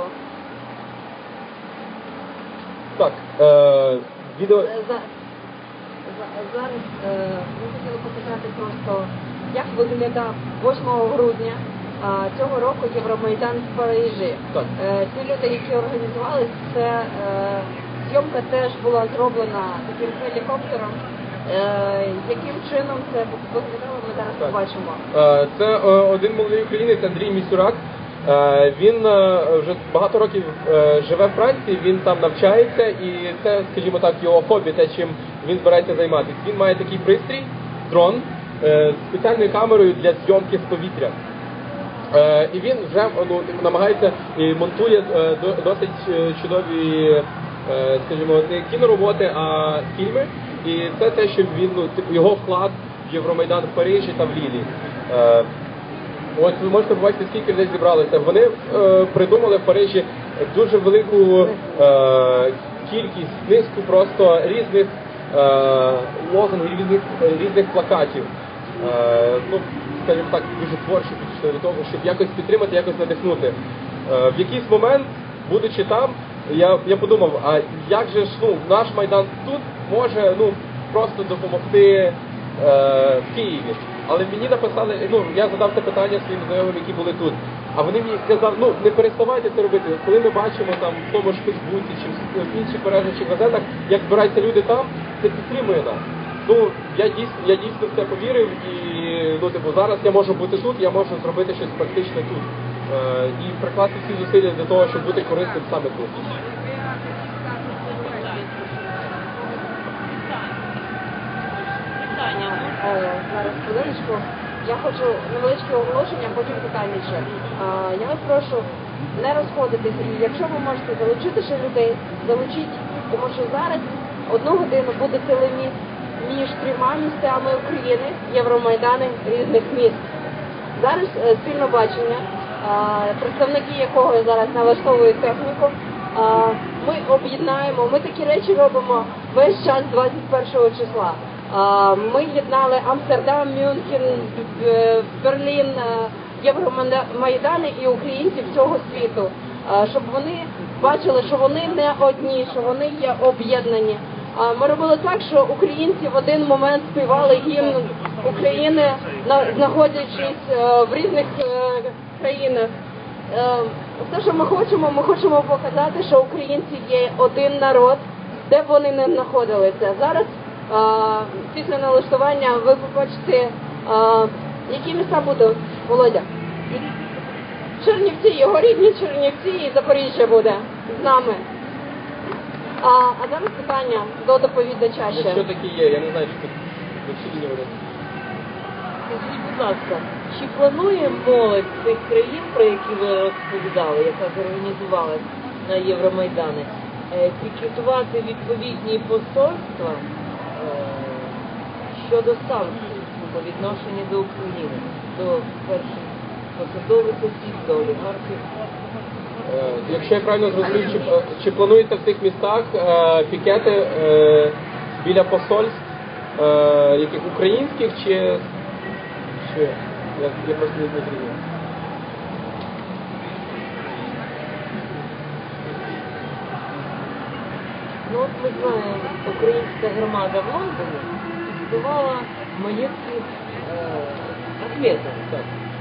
Так, відео. Зараз ми хотіли показати просто, як виглядав 8 грудня цього року Євромайдан в Парижі. Так. Ті люди, які організували це, зйомка теж була зроблена таким гелікоптером. Яким чином це виглядало, ми зараз побачимо. Це один молодий українець Андрій Місюрак. Він вже багато років живе в Франції, він там навчається, і це, скажімо так, його хобі, те, чим він збирається займатися. Він має такий пристрій, дрон, з спеціальною камерою для зйомки з повітря. І він вже намагається і монтує досить чудові, скажімо, не кінороботи, а фільми. І це те, що його вклад в Євромайдан в Парижі та в Лілі. Ось ви можете побачити, скільки людей зібралося. Вони придумали в Парижі дуже велику кількість, низку просто різних лозунгів, різних плакатів. Скажімо так, дуже творчо підійшли до того, щоб якось підтримати, якось надихнути. В якийсь момент, будучи там, я подумав, а як же ж наш Майдан тут може просто допомогти в Києві. Але мені написали, я задав це питання своїм знайомим, які були тут. А вони мені казали, не переставайте це робити. Коли ми бачимо там в тому ж Фейсбуці чи в інших мережах чи газетах, як збираються люди там, це підтримує нас. Я дійсно в це повірив і зараз я можу бути тут, я можу зробити щось практично тут. І прикласти всі зусилля для того, щоб бути корисним саме тут. Зараз хвилиночку. Я хочу невеличке оголошення, потім питання ще. Я вас прошу не розходитися. І якщо ви можете залучити ще людей, залучіть, тому що зараз 1 годину буде цілий міст між 3 місцями України, Євромайдани різних міст. Зараз спільне бачення, представники якого зараз налаштовують техніку, ми об'єднаємо, ми такі речі робимо весь час 21 числа. Ми єднали Амстердам, Мюнхен, Берлін, Євромайдани і українців всього світу, щоб вони бачили, що вони не одні, що вони є об'єднані. Ми робили так, що українці в один момент співали гімн України, знаходячись в різних країнах. Все, що ми хочемо показати, що українці є один народ, де б вони не знаходилися. Зараз, після налаштування, ви побачите, які міста будуть, Володя? Чернівці, його рідні Чернівці і Запоріжжя буде з нами. А зараз питання до доповідача ще. Якщо такі є, я не знаю, чи тут доцільні вони. Скажіть, будь ласка, чи планує молодь цих країн, про які ви розповідали, яка зорганізувалась на Євромайдани, пікетувати відповідні посольства щодо санкцій по відношенню до України, до перших посадових осіб, до олігархів? Якщо я правильно зрозумів, чи плануєте в цих містах пікети біля посольств, яких українських, чи я просто не зрозумів. Ну от ми знаємо, українська громада в Лондоні пікетувала маєтки атлетів.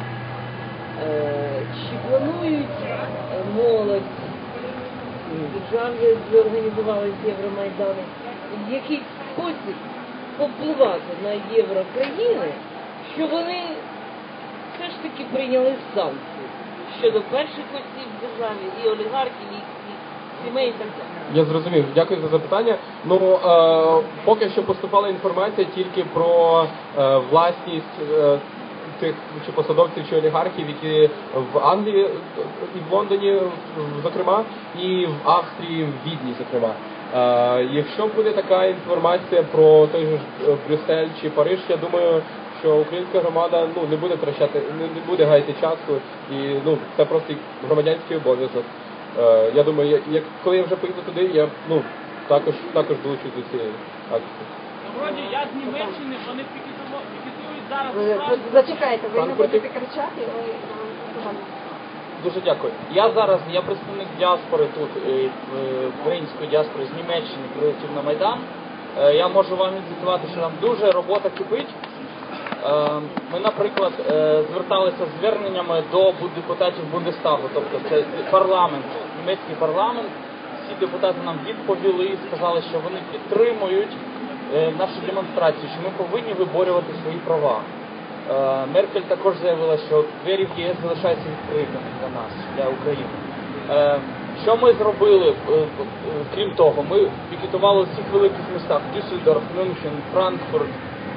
Чи планують молодь держави, де організувалися Євромайдани, в якийсь спосіб попливати на єврокраїни, що вони все ж таки прийняли санкції щодо перших осіб в державі, і олігархів, і сімей, і так далі? Я зрозумів. Дякую за запитання. Ну, поки що поступала інформація тільки про власність тих чи посадовців, чи олігархів, які в Англії і в Лондоні, зокрема, і в Австрії, в Відні, зокрема. Якщо буде така інформація про той же Брюссель чи Париж, я думаю, що українська громада не буде втрачати, не буде гаяти часу, і це просто громадянський обов'язок. Я думаю, коли я вже поїду туди, я також долучусь до цієї акції. Вроді я з Німеччини, вони пікетують зараз. Зачекайте, ви не будете кричати, ви... Дуже дякую. Я представник діаспори тут, української діаспори з Німеччини, прилетів на Майдан. Я можу вам відзвітувати, що там дуже робота кипить. Ми, наприклад, зверталися з зверненнями до депутатів Бундестагу, тобто це парламент, німецький парламент. Всі депутати нам відповіли, сказали, що вони підтримують нашу демонстрацію, що ми повинні виборювати свої права. Меркель також заявила, що двері в ЄС залишаються відкритими для нас, для України. Що ми зробили, крім того, ми пікетували у всіх великих містах: Дюссельдорф, Мюнхен, Франкфурт,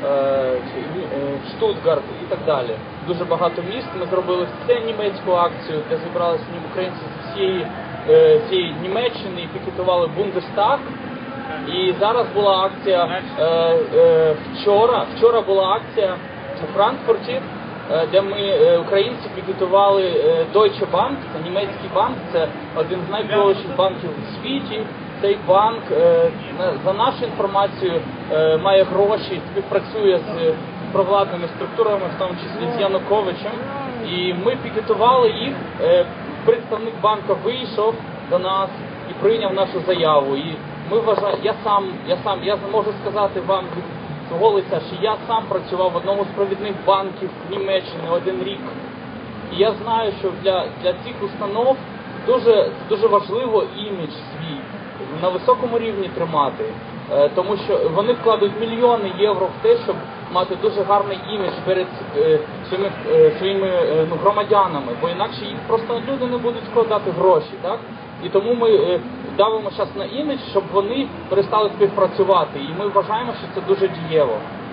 Штутгарт і так далі. Дуже багато міст. Ми зробили все німецьку акцію, де зібралися українці з всієї Німеччини і пікетували Бундестаг. І зараз була акція, вчора була акція у Франкфурті, де ми, українці, пікетували Deutsche Bank, це німецький банк, це один з найвідоміших банків у світі. Цей банк, за нашу інформацію, має гроші, співпрацює з провладними структурами, в тому числі з Януковичем. І ми пікетували їх, представник банку вийшов до нас і прийняв нашу заяву. І ми вважаємо, я можу сказати вам від свого лиця, що я сам працював в одному з провідних банків Німеччини 1 рік. І я знаю, що для цих установ дуже важливо імідж свій на високому рівні тримати, тому що вони вкладають мільйони євро в те, щоб мати дуже гарний імідж перед своїми громадянами, бо інакше їх просто люди не будуть вкладати гроші, так? І тому ми давимо зараз на імідж, щоб вони перестали співпрацювати, і ми вважаємо, що це дуже дієво.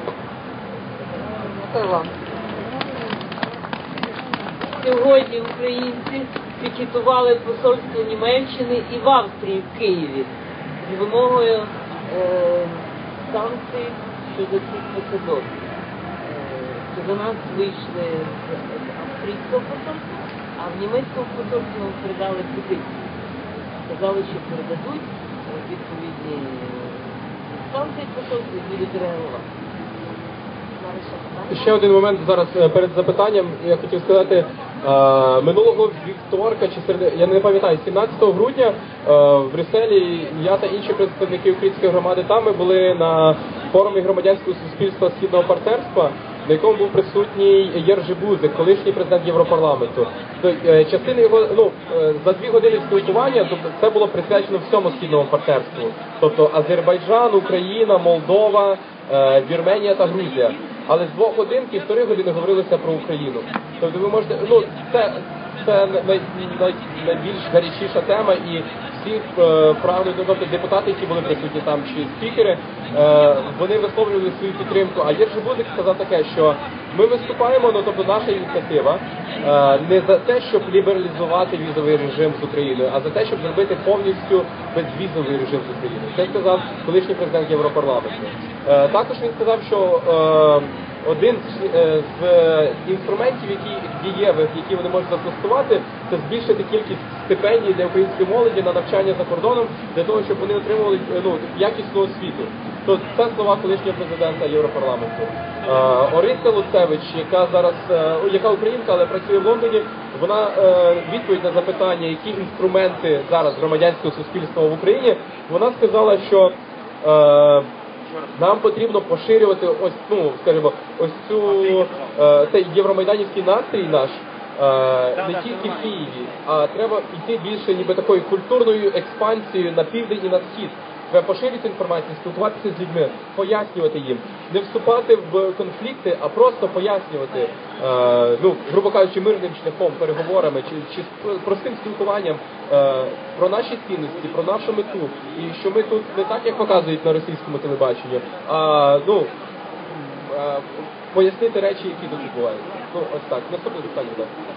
Сьогодні українці пікетували посольство Німеччини і в Австрії, в Києві, з вимогою санкцій щодо цих посадовців. До нас вийшли з австрійського посольства, а в німецькому посольстві нам передали петицію. Сказали, що передадуть відповідні санкції посольства і будуть реагувати. Ще один момент зараз перед запитанням. Я хотів сказати, минулого вівторка, чи я не пам'ятаю, 17 грудня в Брюсселі я та інші представники української громади там ми були на форумі громадянського суспільства Східного партнерства, на якому був присутній Єржи Бузик, колишній президент Європарламенту. Частина його, за 2 години спілкування, тобто це було присвячено всьому Східному партнерству. Тобто Азербайджан, Україна, Молдова, Вірменія та Грузія. Але з 2 годин, 1,5 години говорилося про Україну. Тобто ви можете, це найбільш гарячіша тема, і всі прагнуть, тобто депутати, які були присутні там, чи спікери, вони висловлювали свою підтримку. А Єржи Бузик сказав таке, що ми виступаємо, тобто наша ініціатива, не за те, щоб лібералізувати візовий режим з Україною, а за те, щоб зробити повністю безвізовий режим з Україною. Це сказав колишній президент Європарламенту. Також він сказав, що один з інструментів, дієвих, які вони можуть застосувати, це збільшити кількість стипендій для української молоді на навчання за кордоном, для того, щоб вони отримували якісну освіту. То це слова колишнього президента Європарламенту. Оринка Луцевич, яка українка, але працює в Лондоні, вона відповідь на запитання, які інструменти зараз громадянського суспільства в Україні, вона сказала, що нам потрібно поширювати ось цей євромайданівський настрій наш не тільки в Києві, а треба йти більше ніби такою культурною експансією на південь і на схід. Треба поширювати інформацію, спілкуватися з людьми, пояснювати їм, не вступати в конфлікти, а просто пояснювати, грубо кажучи, мирним шляхом, переговорами чи простим спілкуванням про наші цінності, про нашу мету, і що ми тут не так, як показують на російському телебаченні, а пояснити речі, які тут відбуваються. Ось так. Наступне питання, будь ласка.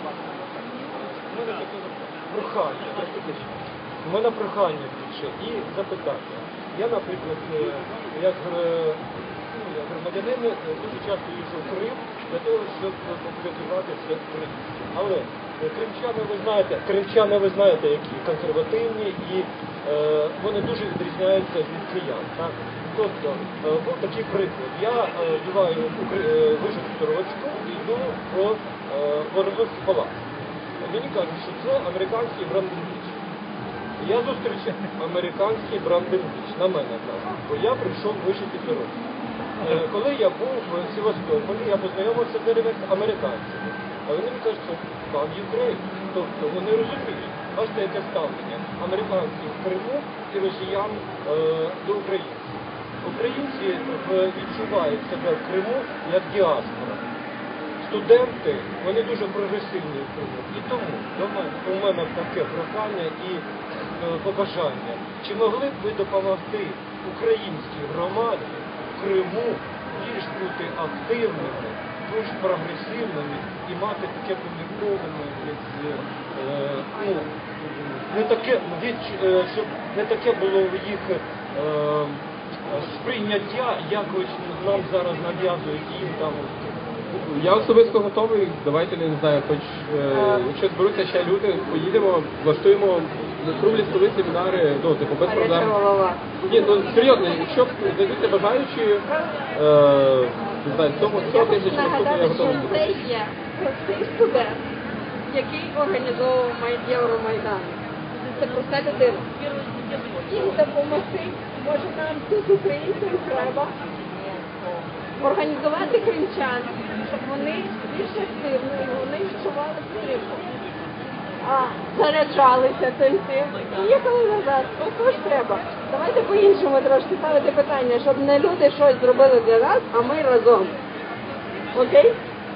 У мене прохання більше і запитання. Я, наприклад, як громадянин дуже часто їжджу в Крим для того, щоб популяризуватися в Кримі. Але кримчани ви знаєте, які консервативні і вони дуже відрізняються від киян. Так? Тобто, був такий приклад. Я вдіваю вишивку сорочку і йду про Воронцовський палац. Мені кажуть, що це американський Бранденбіч. Я зустрічав американський Бранденбіч, на мене кажуть, бо я прийшов вишити сорочку. Коли я був в Севастополі, я познайомився з американцями. А вони мені кажуть, що там Україна. Тобто вони розуміють, бачите, яке ставлення американців в Криму і росіян до українців. Українці відчувають себе в Криму як діаспора. Студенти, вони дуже прогресивні в Криму. І тому у мене таке прохання і побажання. Чи могли б ви допомогти українській громаді в Криму більш бути активними, більш прогресивними і мати таке публіковане, щоб не таке було в їх сприйняття, як нам зараз нав'язують їм там. Я особисто готовий, давайте, не знаю, якщо зберуться ще люди, поїдемо, влаштуємо круглі столи, семінари, без проблем. Ні, серйозно, якщо знайдуться бажаючі, не знаю, цього тижня чи наступного я готовий. Це є простий студент, який організовував Євромайдан. Це проста людина. Їм допомогти, може нам тут українцям треба організувати кримчан, щоб вони більш активно і вони відчували підтримку. Заряджалися цим і їхали назад. Ось треба. Давайте по-іншому трошки ставити питання, щоб не люди щось зробили для нас, а ми разом. Окей?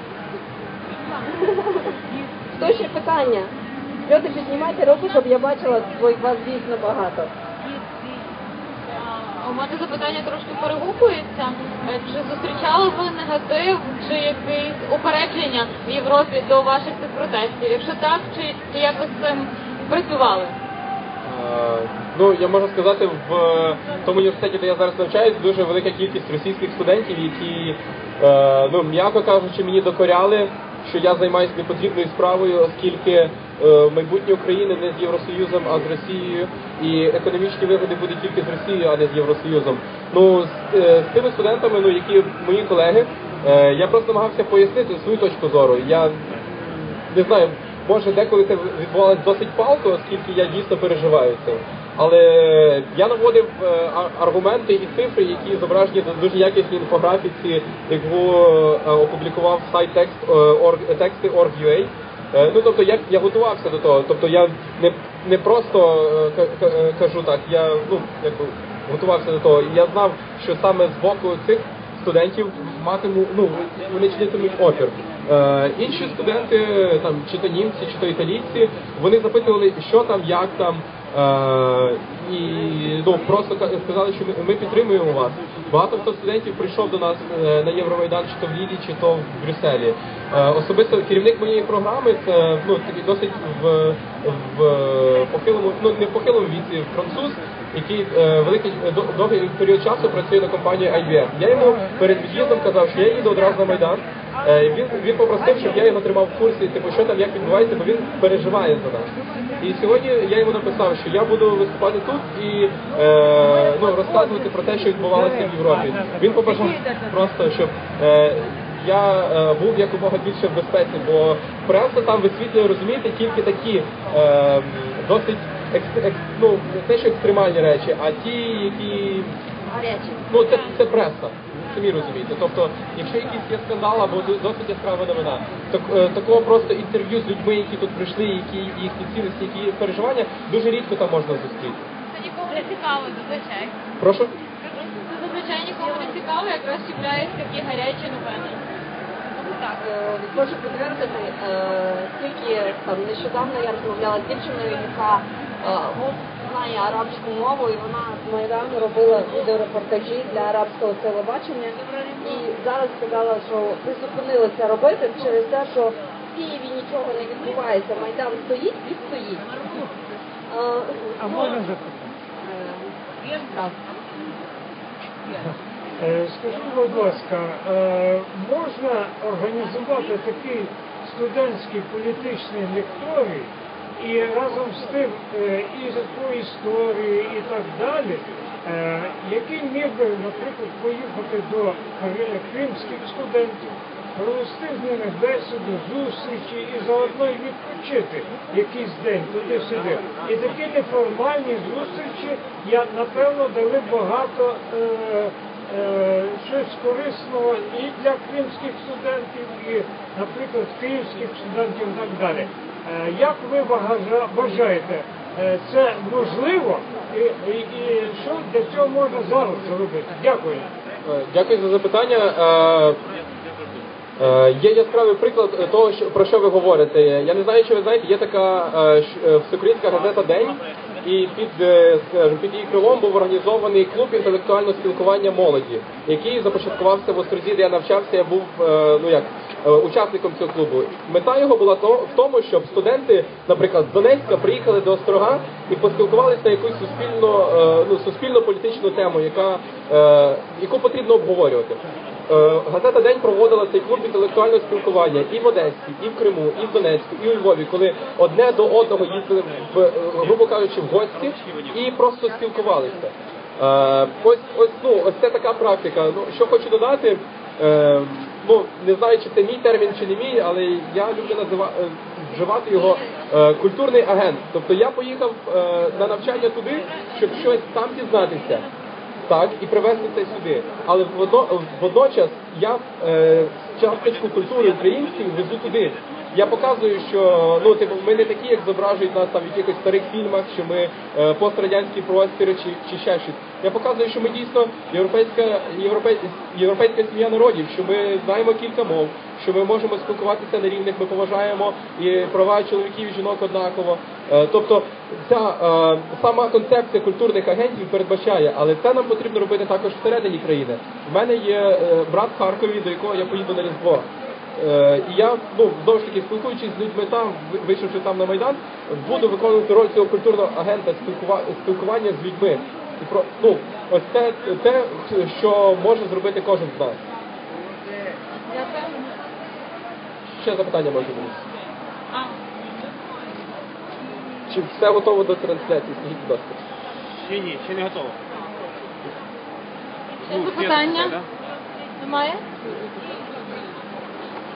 Хто ще питання? Люди, піднімайте руку, щоб я бачила, бо вас дійсно багато. У мене запитання трошки перегукується. Чи зустрічали ви негатив, чи якесь упередження в Європі до ваших цих протестів? Якщо так, чи якось з цим працювали? Я можу сказати, в тому університеті, де я зараз навчаюсь, дуже велика кількість російських студентів, які, м'яко кажучи, мені докоряли, що я займаюся непотрібною справою, оскільки майбутнє України не з Євросоюзом, а з Росією, і економічні вигоди будуть тільки з Росією, а не з Євросоюзом. З тими студентами, які мої колеги, Я просто намагався пояснити свою точку зору. Я не знаю, може деколи це відбувалося досить палко, оскільки я дійсно переживаю це. Але я наводив аргументи і цифри, які зображені на дуже якісній інфографіці, яку опублікував сайт тексти.org.ua. Ну, тобто я готувався до того. Тобто я не просто кажу так, я готувався до того. І я знав, що саме з боку цих студентів вони чинитимуть опір. Інші студенти, там, чи то німці, чи то італійці, вони запитували, що там, як там, і просто сказали, що ми підтримуємо вас. Багато хто студентів прийшов до нас на Євромайдан, чи то в Лілі, чи то в Брюсселі. Особисто керівник моєї програми, це такий досить в похилому, не в похилому віці, француз, який довгий період часу працює на компанії IBM. Я йому перед від'їздом казав, що я їду одразу на Майдан. Він попросив, щоб я його тримав в курсі, що там, як відбувається, бо він переживає за нас. І сьогодні я йому написав, що я буду виступати тут і розказувати про те, що відбувалося в Європі. Він побажав просто, щоб я був якомога більше в безпеці, бо преса там висвітлює, розумієте, тільки такі досить не те, що екстремальні речі, а ті, які... Це преса. Самі розумієте. Тобто, якщо якийсь є скандал або досить яскрава новина, такого просто інтерв'ю з людьми, які тут прийшли, які їхні цінності, які є переживання, дуже рідко там можна зустріти. Це нікому не цікаво, зазвичай. Прошу? Це зазвичай нікому не цікаво, якраз чіпляють такі гарячі новини. Так, можу підтвердити, тільки нещодавно я розмовляла з дівчиною, яка знає арабську мову, і вона з Майдану робила відеорепортажі для арабського телебачення. І зараз сказала, що призупинилися робити через те, що в Києві нічого не відбувається. Майдан стоїть і стоїть. А можна запитати? Так. Скажіть, будь ласка, можна організувати такий студентський політичний лекторій і разом з тим і по історії і так далі, який міг би, наприклад, поїхати до кримських студентів, провести з ними бесіду, зустрічі і заодно й відпочити якийсь день туди-сюди. І такі неформальні зустрічі, напевно, дали багато щось корисного і для кримських студентів, і, наприклад, київських студентів і так далі. Як ви вважаєте, це можливо і що для цього можна зараз зробити? Дякую. Дякую за запитання. Є яскравий приклад того, про що ви говорите. Я не знаю, чи ви знаєте, є така всеукраїнська газета «День», і під її крилом був організований клуб інтелектуального спілкування молоді, який започаткувався в Острозі, де я навчався, я був учасником цього клубу. Мета його була в тому, щоб студенти, наприклад, з Донецька приїхали до Острога і поспілкувалися на якусь суспільно-політичну тему, яку потрібно обговорювати. Газета «День» проводила цей клуб інтелектуального спілкування і в Одесі, і в Криму, і в Донецьку, і у Львові, коли одне до одного їздили, грубо кажучи, в гості і просто спілкувалися. Ось це така практика. Що хочу додати, не знаю, чи це мій термін, чи не мій, але я люблю вживати його культурний агент. Тобто я поїхав на навчання туди, щоб щось там дізнатися. Так, і привезти це сюди. Але водночас я часточку культури української везу туди. Я показую, що ми не такі, як зображують нас там в якихось старих фільмах, що ми пострадянські простори чи ще щось. Я показую, що ми дійсно європейська сім'я народів, що ми знаємо кілька мов, що ми можемо спілкуватися на рівних, ми поважаємо і права чоловіків і жінок однаково. Тобто ця сама концепція культурних агентів передбачає, але це нам потрібно робити також всередині країни. У мене є брат в Харкові, до якого я поїду на Різдво. І я, знову ж таки, спілкуючись з людьми там, вийшовши там на Майдан, буду виконувати роль цього культурного агента спілкування з людьми. Ось те, що може зробити кожен з нас. Ще запитання може бути? Чи все готово до трансляції? Скажіть, будь ласка. Ще не готово. Ще запитання? Немає?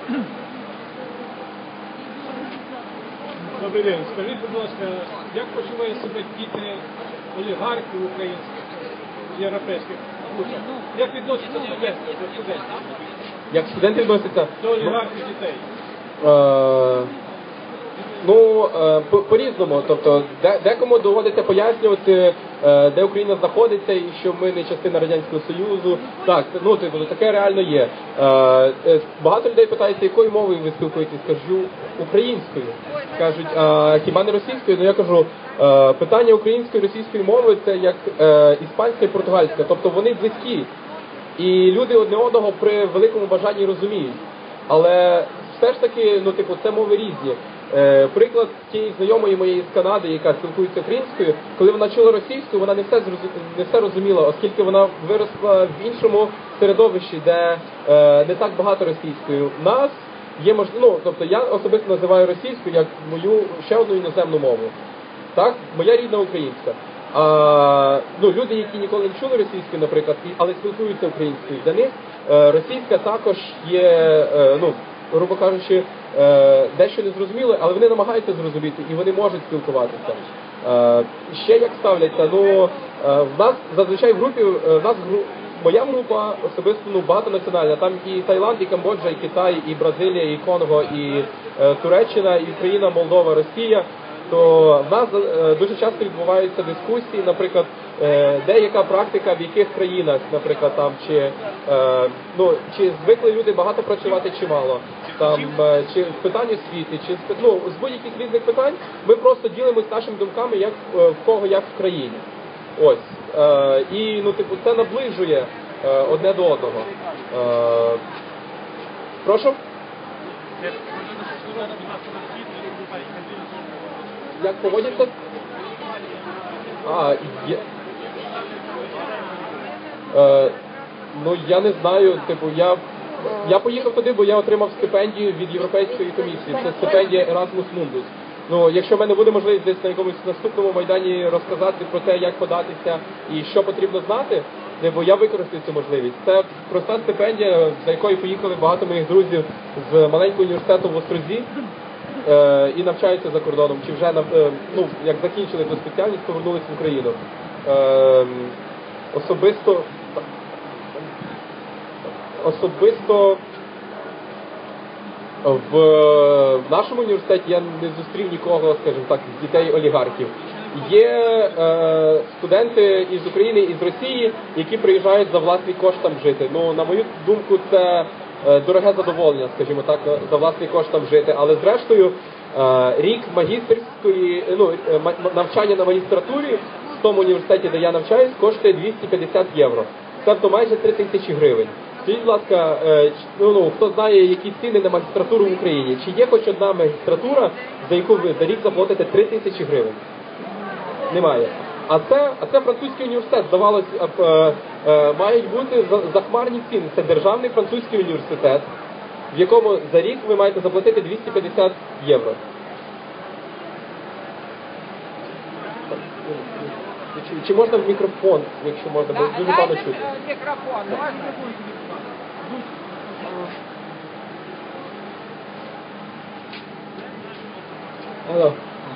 Добрий день. Скажіть, будь ласка, як почуває себе діти олігархів українських, європейських вузах? Як відносяться студенти до студентів? Як студенти відносяться? До олігархів дітей. По-різному. Тобто, декому доводиться пояснювати, де Україна знаходиться і що ми не частина Радянського Союзу. Так, таке реально є. Багато людей питаються, якою мовою ви спілкуєтесь? Кажу, українською. Кажуть, а хіба не російською? Ну я кажу, питання української і російської мови це як іспанська і португальська. Тобто вони близькі. І люди одне одного при великому бажанні розуміють. Але все ж таки, це мови різні. Приклад тієї знайомої моєї з Канади, яка спілкується українською, коли вона чула російською, вона не все розуміла, оскільки вона виросла в іншому середовищі, де не так багато російською. У нас є тобто я особисто називаю російською як мою ще одну іноземну мову. Так, моя рідна українська. Люди, які ніколи не чули російською, наприклад, але спілкуються українською, для них російська також є, грубо кажучи, дещо незрозуміло, але вони намагаються зрозуміти і вони можуть спілкуватися. Ще як ставляться, в нас зазвичай в групі, моя група особисто багатонаціональна, там і Таїланд, і Камбоджа, і Китай, і Бразилія, і Конго, і Туреччина, і Україна, Молдова, Росія. То в нас дуже часто відбуваються дискусії, наприклад, деяка практика в яких країнах, наприклад, там, чи звикли люди багато працювати, чи мало, там, чи в питанні освіти, чи з будь-яких різних питань, ми просто ділимось нашими думками, як в кого, як в країні. Ось. І, це наближує одне до одного. Прошу? Як поводяться? Я не знаю, я поїхав туди, бо я отримав стипендію від Європейської комісії. Це стипендія Erasmus Mundus. Якщо в мене буде можливість десь на якомусь наступному майдані розказати про те, як податися і що потрібно знати, бо я використаю цю можливість. Це проста стипендія, за якою поїхали багато моїх друзів з маленького університету в Острозі і навчаються за кордоном, чи вже як закінчили ту спеціальність, повернулися в Україну. Особисто в нашому університеті я не зустрів нікого, скажімо так, з дітей олігархів. Є студенти із України, із Росії, які приїжджають за власний кошт там жити. На мою думку, це дороге задоволення, скажімо так, за власний кошт там жити. Але зрештою, рік магістерської, навчання на магістратурі в тому університеті, де я навчаюсь, коштує 250 євро. Тобто майже 3000 гривень. Скажіть, будь ласка, хто знає, які ціни на магістратуру в Україні? Чи є хоч одна магістратура, за яку ви за рік заплатите 3000 гривень? Немає. А це французький університет, здавалося, мають бути захмарні ціни. Це державний французький університет, в якому за рік ви маєте заплатити 250 євро. Чи можна в мікрофон, якщо можна, бо дуже погано чути. Мікрофон, можна? Алло.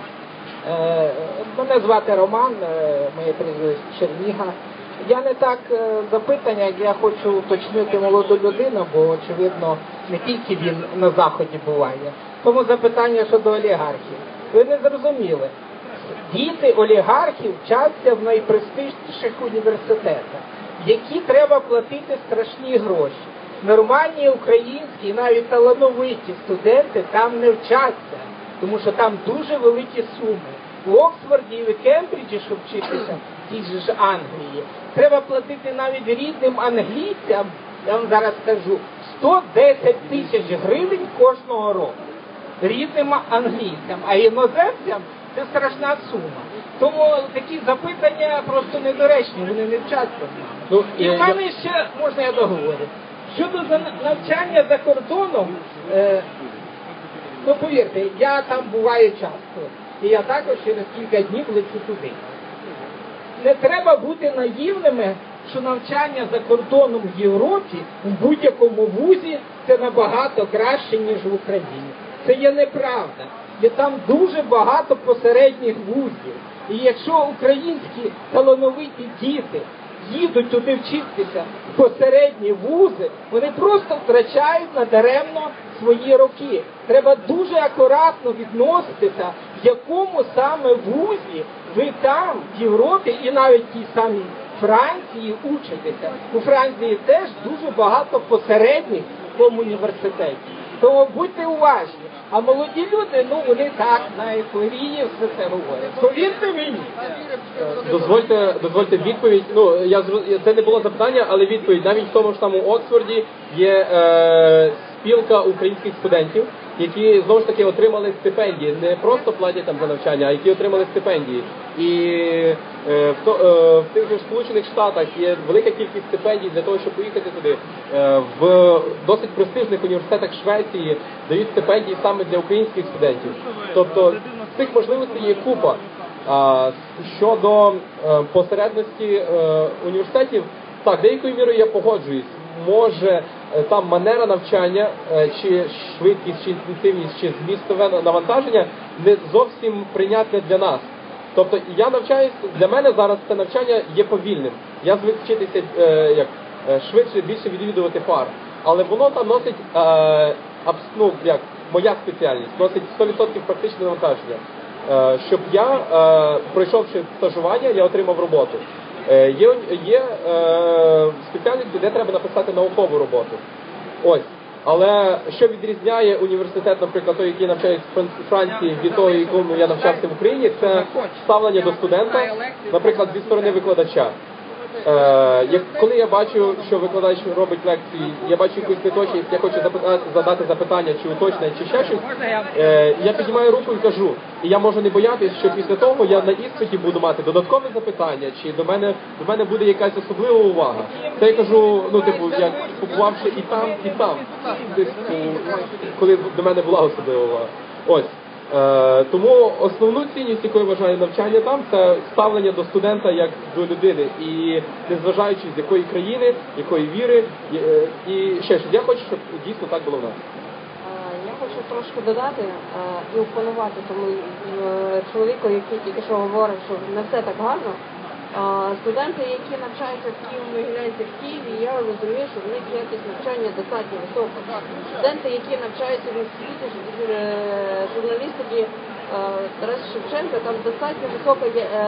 Мене звати Роман, моє прізвище Черніга. Я не так запитання, як я хочу уточнити молоду людину, бо, очевидно, не тільки він на Заході буває. Тому запитання щодо олігархів. Ви не зрозуміли. Діти олігархів вчаться в найпрестижніших університетах, які треба платити страшні гроші. Нормальні українські, навіть талановиті студенти там не вчаться, тому що там дуже великі суми. В Оксфорді і в Кембриджі, щоб вчитися, в тій же ж Англії, треба платити навіть рідним англійцям, я вам зараз скажу, 110 тисяч гривень кожного року. Рідним англійцям, а іноземцям це страшна сума. Тому такі запитання просто недоречні, вони не вчаться. І в мене ще, можна я договорю, щодо навчання за кордоном, повірте, я там буваю часто. І я також через кілька днів лечу туди. Не треба бути наївними, що навчання за кордоном в Європі у будь-якому вузі це набагато краще, ніж в Україні. Це є неправда. Є там дуже багато посередніх вузів. І якщо українські талановиті діти їдуть туди вчитися в посередні вузи, вони просто втрачають надаремно свої роки. Треба дуже акуратно відноситися, в якому саме вузі ви там, в Європі і навіть в тій самій Франції учитеся. У Франції теж дуже багато посередніх в тому університеті. Тому будьте уважні. А молоді люди, ну вони так на ейфорії все це говорять. Повірте мені. Дозвольте відповідь. Ну, це не було запитання, але відповідь. Навіть в тому ж самому Оксфорді є спілка українських студентів, які знову ж таки отримали стипендії. Не просто платять там за навчання, а які отримали стипендії. І в тих же Сполучених Штатах є велика кількість стипендій для того, щоб поїхати туди. В досить престижних університетах Швеції дають стипендії саме для українських студентів. Тобто цих можливостей є купа. Щодо посередності університетів, так, деякою мірою я погоджуюсь. Може там манера навчання, чи швидкість, чи інтенсивність, чи змістове навантаження не зовсім прийнятне для нас. Тобто я навчаюсь, для мене зараз це навчання є повільним. Я звик вчитися швидше, більше відвідувати пар. Але воно там носить, моя спеціальність, носить 100% практичне навантаження. Щоб я, пройшовши стажування, я отримав роботу. Є спеціальності, де треба написати наукову роботу. Ось. Але що відрізняє університет, наприклад, той, який навчається в Франції, від того, якому я навчався в Україні, це ставлення до студента, наприклад, зі сторони викладача. Коли я бачу, що викладач робить лекції, я бачу якусь неточність, я хочу задати запитання, чи уточнення, чи ще щось, я піднімаю руку і кажу. І я можу не боятися, що після того я на іспиті буду мати додаткове запитання, чи до мене буде якась особлива увага. Це я кажу, я побувавши і там, коли до мене була особлива увага. Ось. Тому основну цінність, яку я вважаю навчання там, це ставлення до студента як до людини. І незважаючи з якої країни, якої віри, і ще щось. Я хочу, щоб дійсно так було в нас. Я хочу трошки додати і опанувати тому чоловіку, який тільки що говорив, що не все так гарно. Студенти, які навчаються в Києві-Могилянці в Києві, я розумію, що в них якість навчання достатньо висока. Студенти, які навчаються в інституті журналістики Тараса Шевченка, там достатньо висока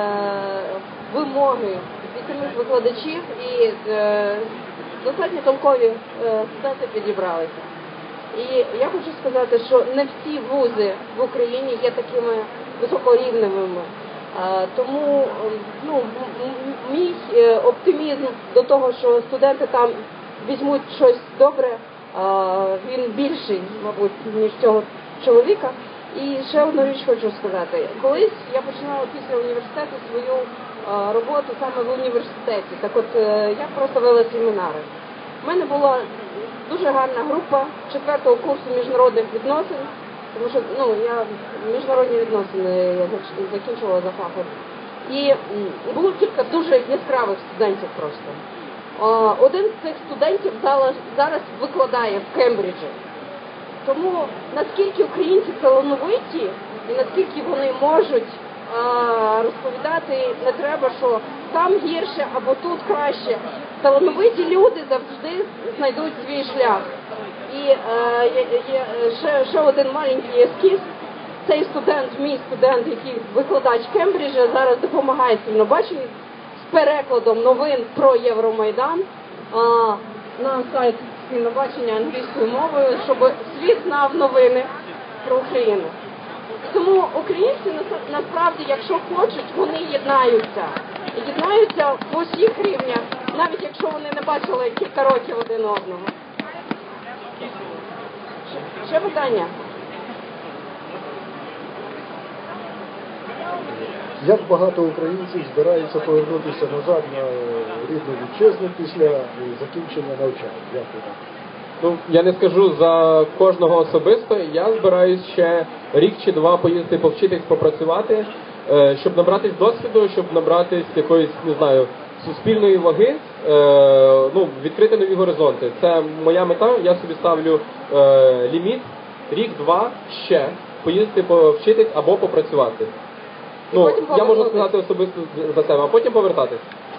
вимоги від самих викладачів і достатньо толкові студенти підібралися. І я хочу сказати, що не всі вузи в Україні є такими високорівневими. Тому мій оптимізм до того, що студенти там візьмуть щось добре, він більший, мабуть, ніж цього чоловіка. І ще одну річ хочу сказати. Колись я починала після університету свою роботу саме в університеті. Так от я просто вела семінари. У мене була дуже гарна група 4-го курсу міжнародних відносин. Тому що я міжнародні відносини я закінчувала за фахом. І було кілька дуже яскравих студентів просто. Один з цих студентів зараз викладає в Кембриджі. Тому наскільки українці талановиті і наскільки вони можуть розповідати, не треба, що там гірше або тут краще. Талановиті люди завжди знайдуть свій шлях. І ще один маленький ескіз. Цей студент, мій студент, який викладач Кембриджа, зараз допомагає Спільнобаченню з перекладом новин про Євромайдан на сайт Спільнобачення англійською мовою, щоб світ знав новини про Україну. Тому українці насправді, якщо хочуть, вони єднаються. Єднаються в усіх рівнях, навіть якщо вони не бачили кілька років один одного. Ще питання? Як багато українців збирається повернутися назад на рідну вітчизну після закінчення навчання? Дякую. Я не скажу за кожного особисто. Я збираюсь ще рік чи два поїздити, повчитись, попрацювати, щоб набратись досвіду, щоб набратись якоїсь, не знаю, суспільної ваги, ну, відкрити нові горизонти. Це моя мета, я собі ставлю ліміт, рік-два ще поїздити повчитись або попрацювати. Ну, я можу сказати особисто за себе, а потім повертатись.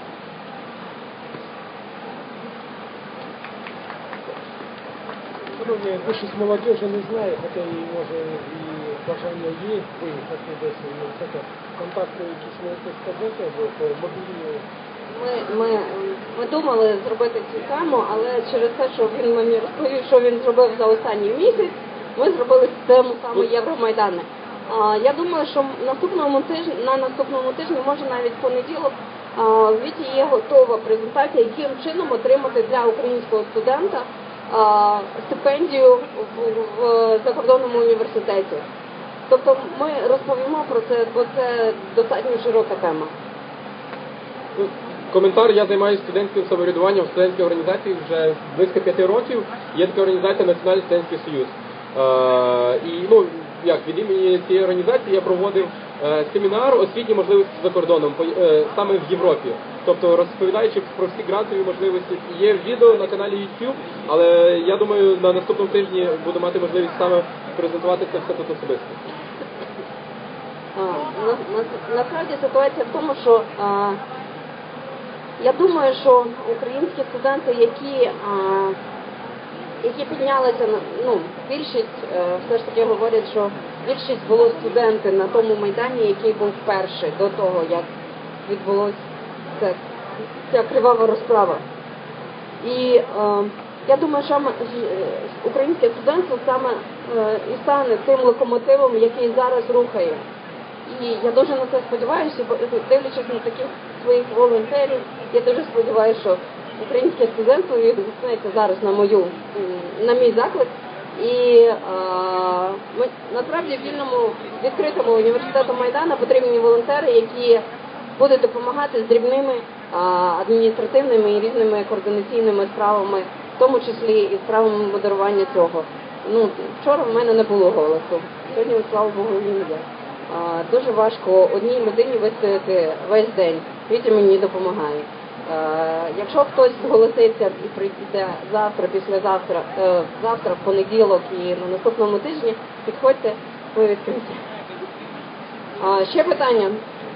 Шановні, більшість молодежі не знає, хоча і може і бажання є виїхати десь в університет. Контакти якісь можете сказати, або по мобільній. Ми думали зробити цю тему, але через те, що він мені розповів, що він зробив за останній місяць, ми зробили тему саме Євромайдани. Я думаю, що на наступному тижні, може навіть в понеділок, в Віті є готова презентація, яким чином отримати для українського студента стипендію в закордонному університеті. Тобто ми розповімо про це, бо це достатньо широка тема. Коментар, я займаюся студентським самоврядуванням в студентській організації вже близько 5 років. Є така організація Національний студентський союз. І, ну, як, від імені цієї організації я проводив семінар освітні можливості за кордоном, саме в Європі. Тобто розповідаючи про всі грантові можливості. Є відео на каналі YouTube, але я думаю, на наступному тижні буду мати можливість саме презентувати це все тут особисто. Насправді ситуація в тому, що я думаю, що українські студенти, які піднялися, ну, більшість, все ж таки говорять, що більшість було студенти на тому Майдані, який був перший, до того, як відбулося ця кривава розправа. І я думаю, що українське студентство саме і стане тим локомотивом, який зараз рухає. І я дуже на це сподіваюся, бо дивлячись на таких своїх волонтерів, я дуже сподіваюся, що українське студентство відгукнеться зараз на мій заклик. І ми насправді в вільному відкритому університету Майдана потрібні волонтери, які будуть допомагати з дрібними адміністративними і різними координаційними справами, в тому числі і справами модерування цього. Ну, вчора в мене не було голосу, сьогодні, слава Богу, він є. Дуже важко одній людині вистояти весь день. Вітя мені допомагає. Якщо хтось зголоситься і прийде завтра, післязавтра, завтра, в понеділок і на наступному тижні, підходьте, ви відкриті. Ще питання?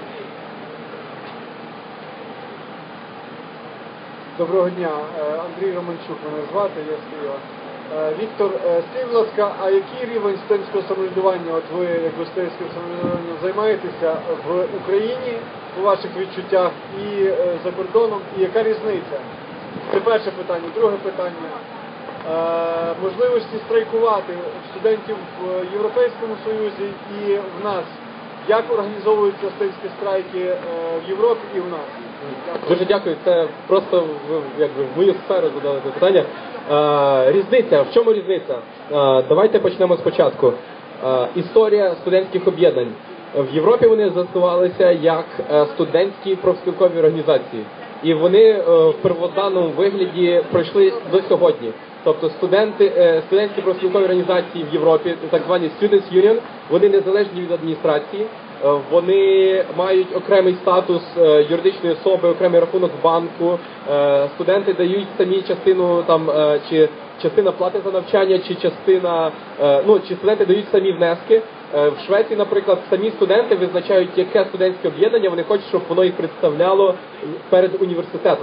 Доброго дня, Андрій Романчук мене звати, я з Києва. Віктор, скажіть, будь ласка, а який рівень студентського самоврядування, от ви як студентським самоврядуванням займаєтеся в Україні, у ваших відчуттях, і за кордоном, і яка різниця? Це перше питання. Друге питання. Можливості страйкувати студентів в Європейському Союзі і в нас. Як організовуються студентські страйки в Європі і в нас? Дуже дякую. Це просто якби в мою сферу задали це питання. Різниця. В чому різниця? Давайте почнемо спочатку. Історія студентських об'єднань. В Європі вони заснувалися як студентські профспілкові організації. І вони в первозданному вигляді пройшли до сьогодні. Тобто студентські профспілкові організації в Європі, так звані Students Union, вони незалежні від адміністрації, вони мають окремий статус юридичної особи, окремий рахунок в банку, студенти дають самі частину там, чи частина плати за навчання, чи частина, чи студенти дають самі внески. В Швеції, наприклад, самі студенти визначають, яке студентське об'єднання вони хочуть, щоб воно їх представляло перед університетом.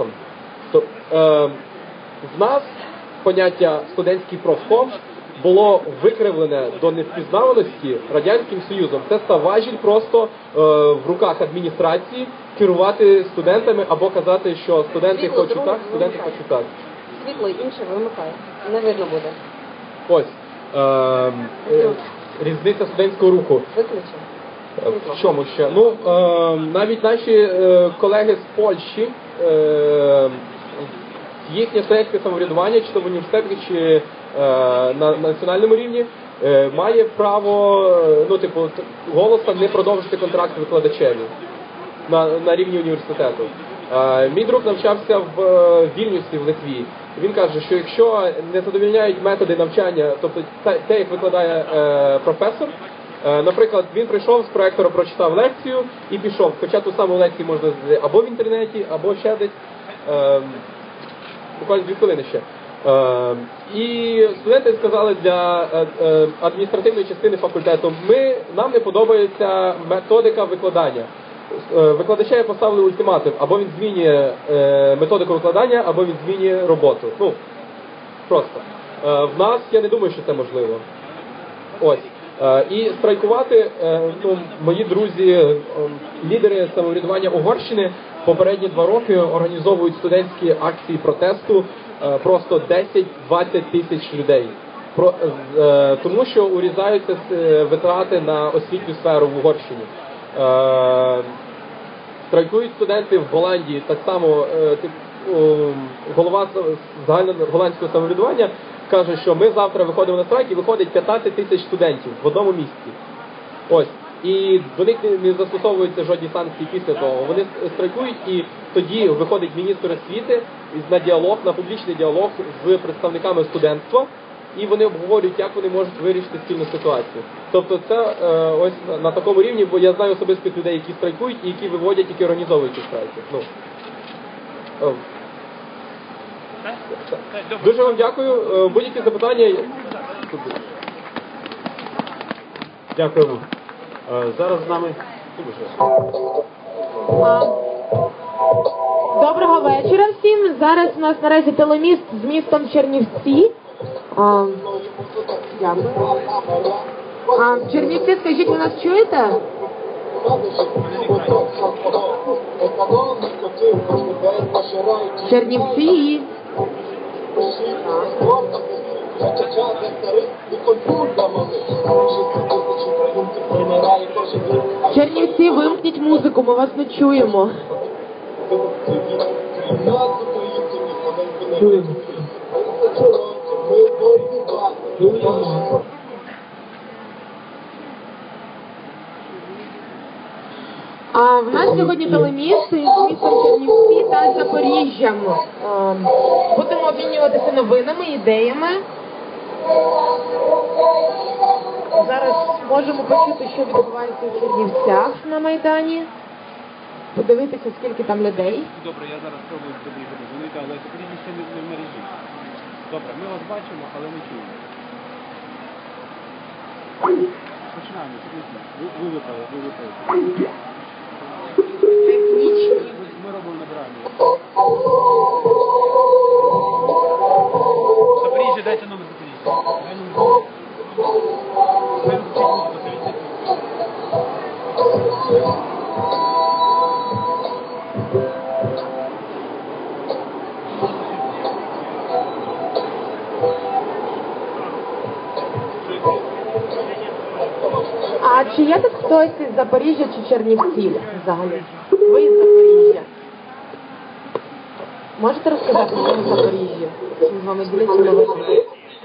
В нас поняття студентський профком було викривлене до невпізнаваності Радянським Союзом. Це став важіль просто в руках адміністрації керувати студентами або казати, що студенти хочуть так, студенти хочуть так. Світло інше вимикає, не видно буде. Ось. Різниця студентського руху. Виключно. В чому ще? Ну, навіть наші колеги з Польщі, їхнє студентське самоврядування, чи то в університеті, чи на національному рівні, має право, голосом не продовжити контракт викладачеві на рівні університету. Мій друг навчався в Вільнюсі, в Литві. Він каже, що якщо не задовольняють методи навчання, тобто те, як викладає професор, Наприклад, він прийшов з проектора, прочитав лекцію і пішов. Хоча ту саму лекцію можна знайти або в інтернеті, або ще десь. Буквально 2 хвилини ще. І студенти сказали для адміністративної частини факультету, нам не подобається методика викладання. Викладача поставили ультиматум, або він змінює методику викладання, або він змінює роботу. Ну, просто. В нас, я не думаю, що це можливо. Ось. І страйкувати, мої друзі, лідери самоврядування Угорщини, попередні 2 роки організовують студентські акції протесту, просто 10-20 тисяч людей. Тому що урізаються витрати на освітню сферу в Угорщині. Страйкують студенти в Голландії, так само голова загального голландського самоврядування каже, що ми завтра виходимо на страйк, і виходить 15 тисяч студентів в одному місці. Ось. І до них не застосовуються жодні санкції після того. Вони страйкують, і тоді виходить міністр освіти на діалог, на публічний діалог з представниками студентства, і вони обговорюють, як вони можуть вирішити спільну ситуацію. Тобто це ось на такому рівні, бо я знаю особистих людей, які страйкують, і які виводять, які організовують ці страйки. Дуже вам дякую. Будь-які запитання? Дякуємо. Зараз з нами... Доброго вечора всім. Зараз у нас наразі телеміст з містом Чернівці. Дякую. Чернівці, скажіть, ви нас чуєте? Чернівці. Чернівці, вимкніть музику, ми вас не чуємо. В нас сьогодні телеміст з містом Чернівці та Запоріжжям. Будемо обмінюватися новинами, ідеями. Зараз можемо почути, що відбувається в Чернівцях на Майдані. Подивитися, скільки там людей. Добре, я зараз спробую тобі подзвонити, але тепер ще не в мережі. Добре, ми вас бачимо, але не чуємо. Починаємо, ви виправили. Ми робимо набирання. Запоріжжя, дайте номер Запоріжжя. А чи є тут хтось із Запоріжжя чи Чернівців взагалі? Ви із Запоріжжя. Можете розказати, що ви з Запоріжжя? Чи з вами діляться новини?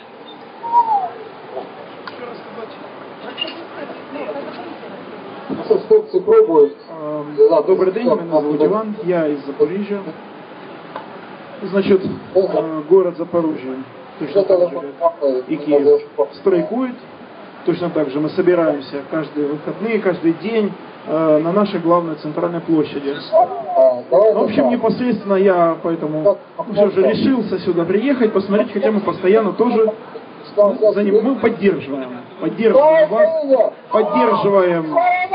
Добрый день, меня зовут Иван, я из Запоріжжя. Значит, город Запорожье, точно так же, как и Киев, страйкует. Точно так же мы собираемся каждые выходные, каждый день на нашей главной центральной площади. В общем, непосредственно я поэтому все же решился сюда приехать, посмотреть, хотя мы постоянно тоже мы поддерживаем вас, поддерживаем...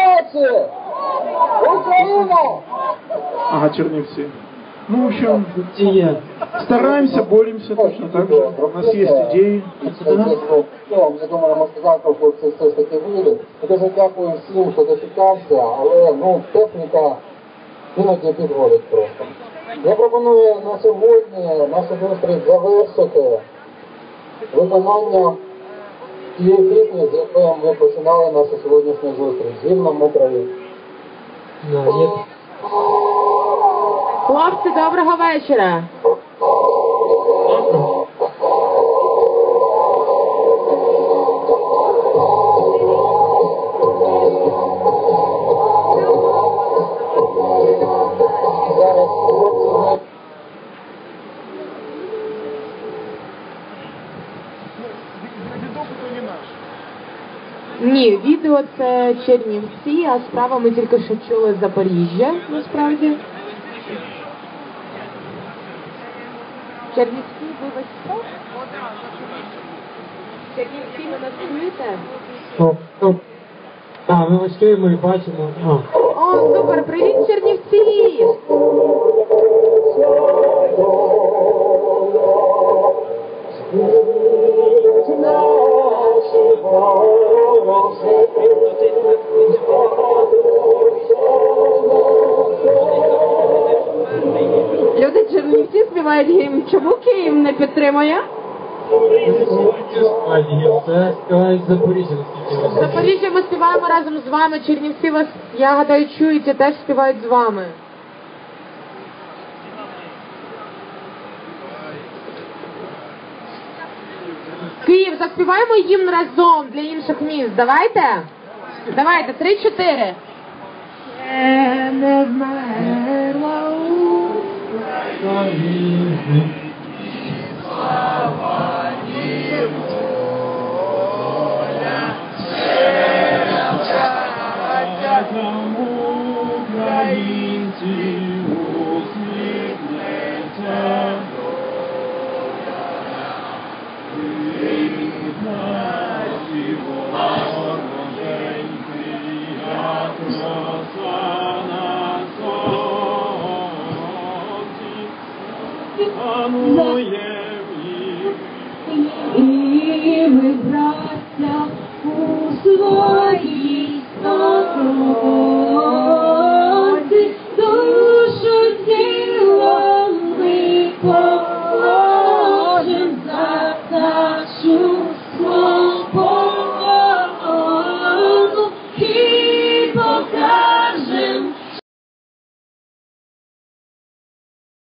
Ага, Чернівці. Ну, в общем, стараемся, боремся точно так же. У нас есть идеи. Я думаю, ми завтра хлопці все ж таки вийдуть. Дуже дякую всім, хто дочекався, але техніка іноді підводить просто. Я пропоную на сьогодні нашу зустріч завершити виконання тієї пісні, з якої ми починали нашу сьогоднішню зустріч. Гімном України. Хлопці, доброго вечора. Ні, відео це Чернівці, а справа ми тільки що чули Запоріжжя, насправді. Чернівці, вибачте. Чернівці, ви нас чуєте? Так, ми вас чуємо і бачимо. О, супер, привіт, Чернівці! Люди Чернівці співають гімн. Чому Київ не підтримує? Це співають Запоріжжя. Запоріжжя ми співаємо разом з вами, Чернівці вас, я гадаю, чують і теж співають з вами. Київ, заспіваємо гімн разом для інших міст. Давайте? Давайте, 3-4. Не вмерла Україна. Слава українців усміхнеться. Наші вороженьки, як роса на сонці, панує в їх. І ми, браття, у своїй стороні.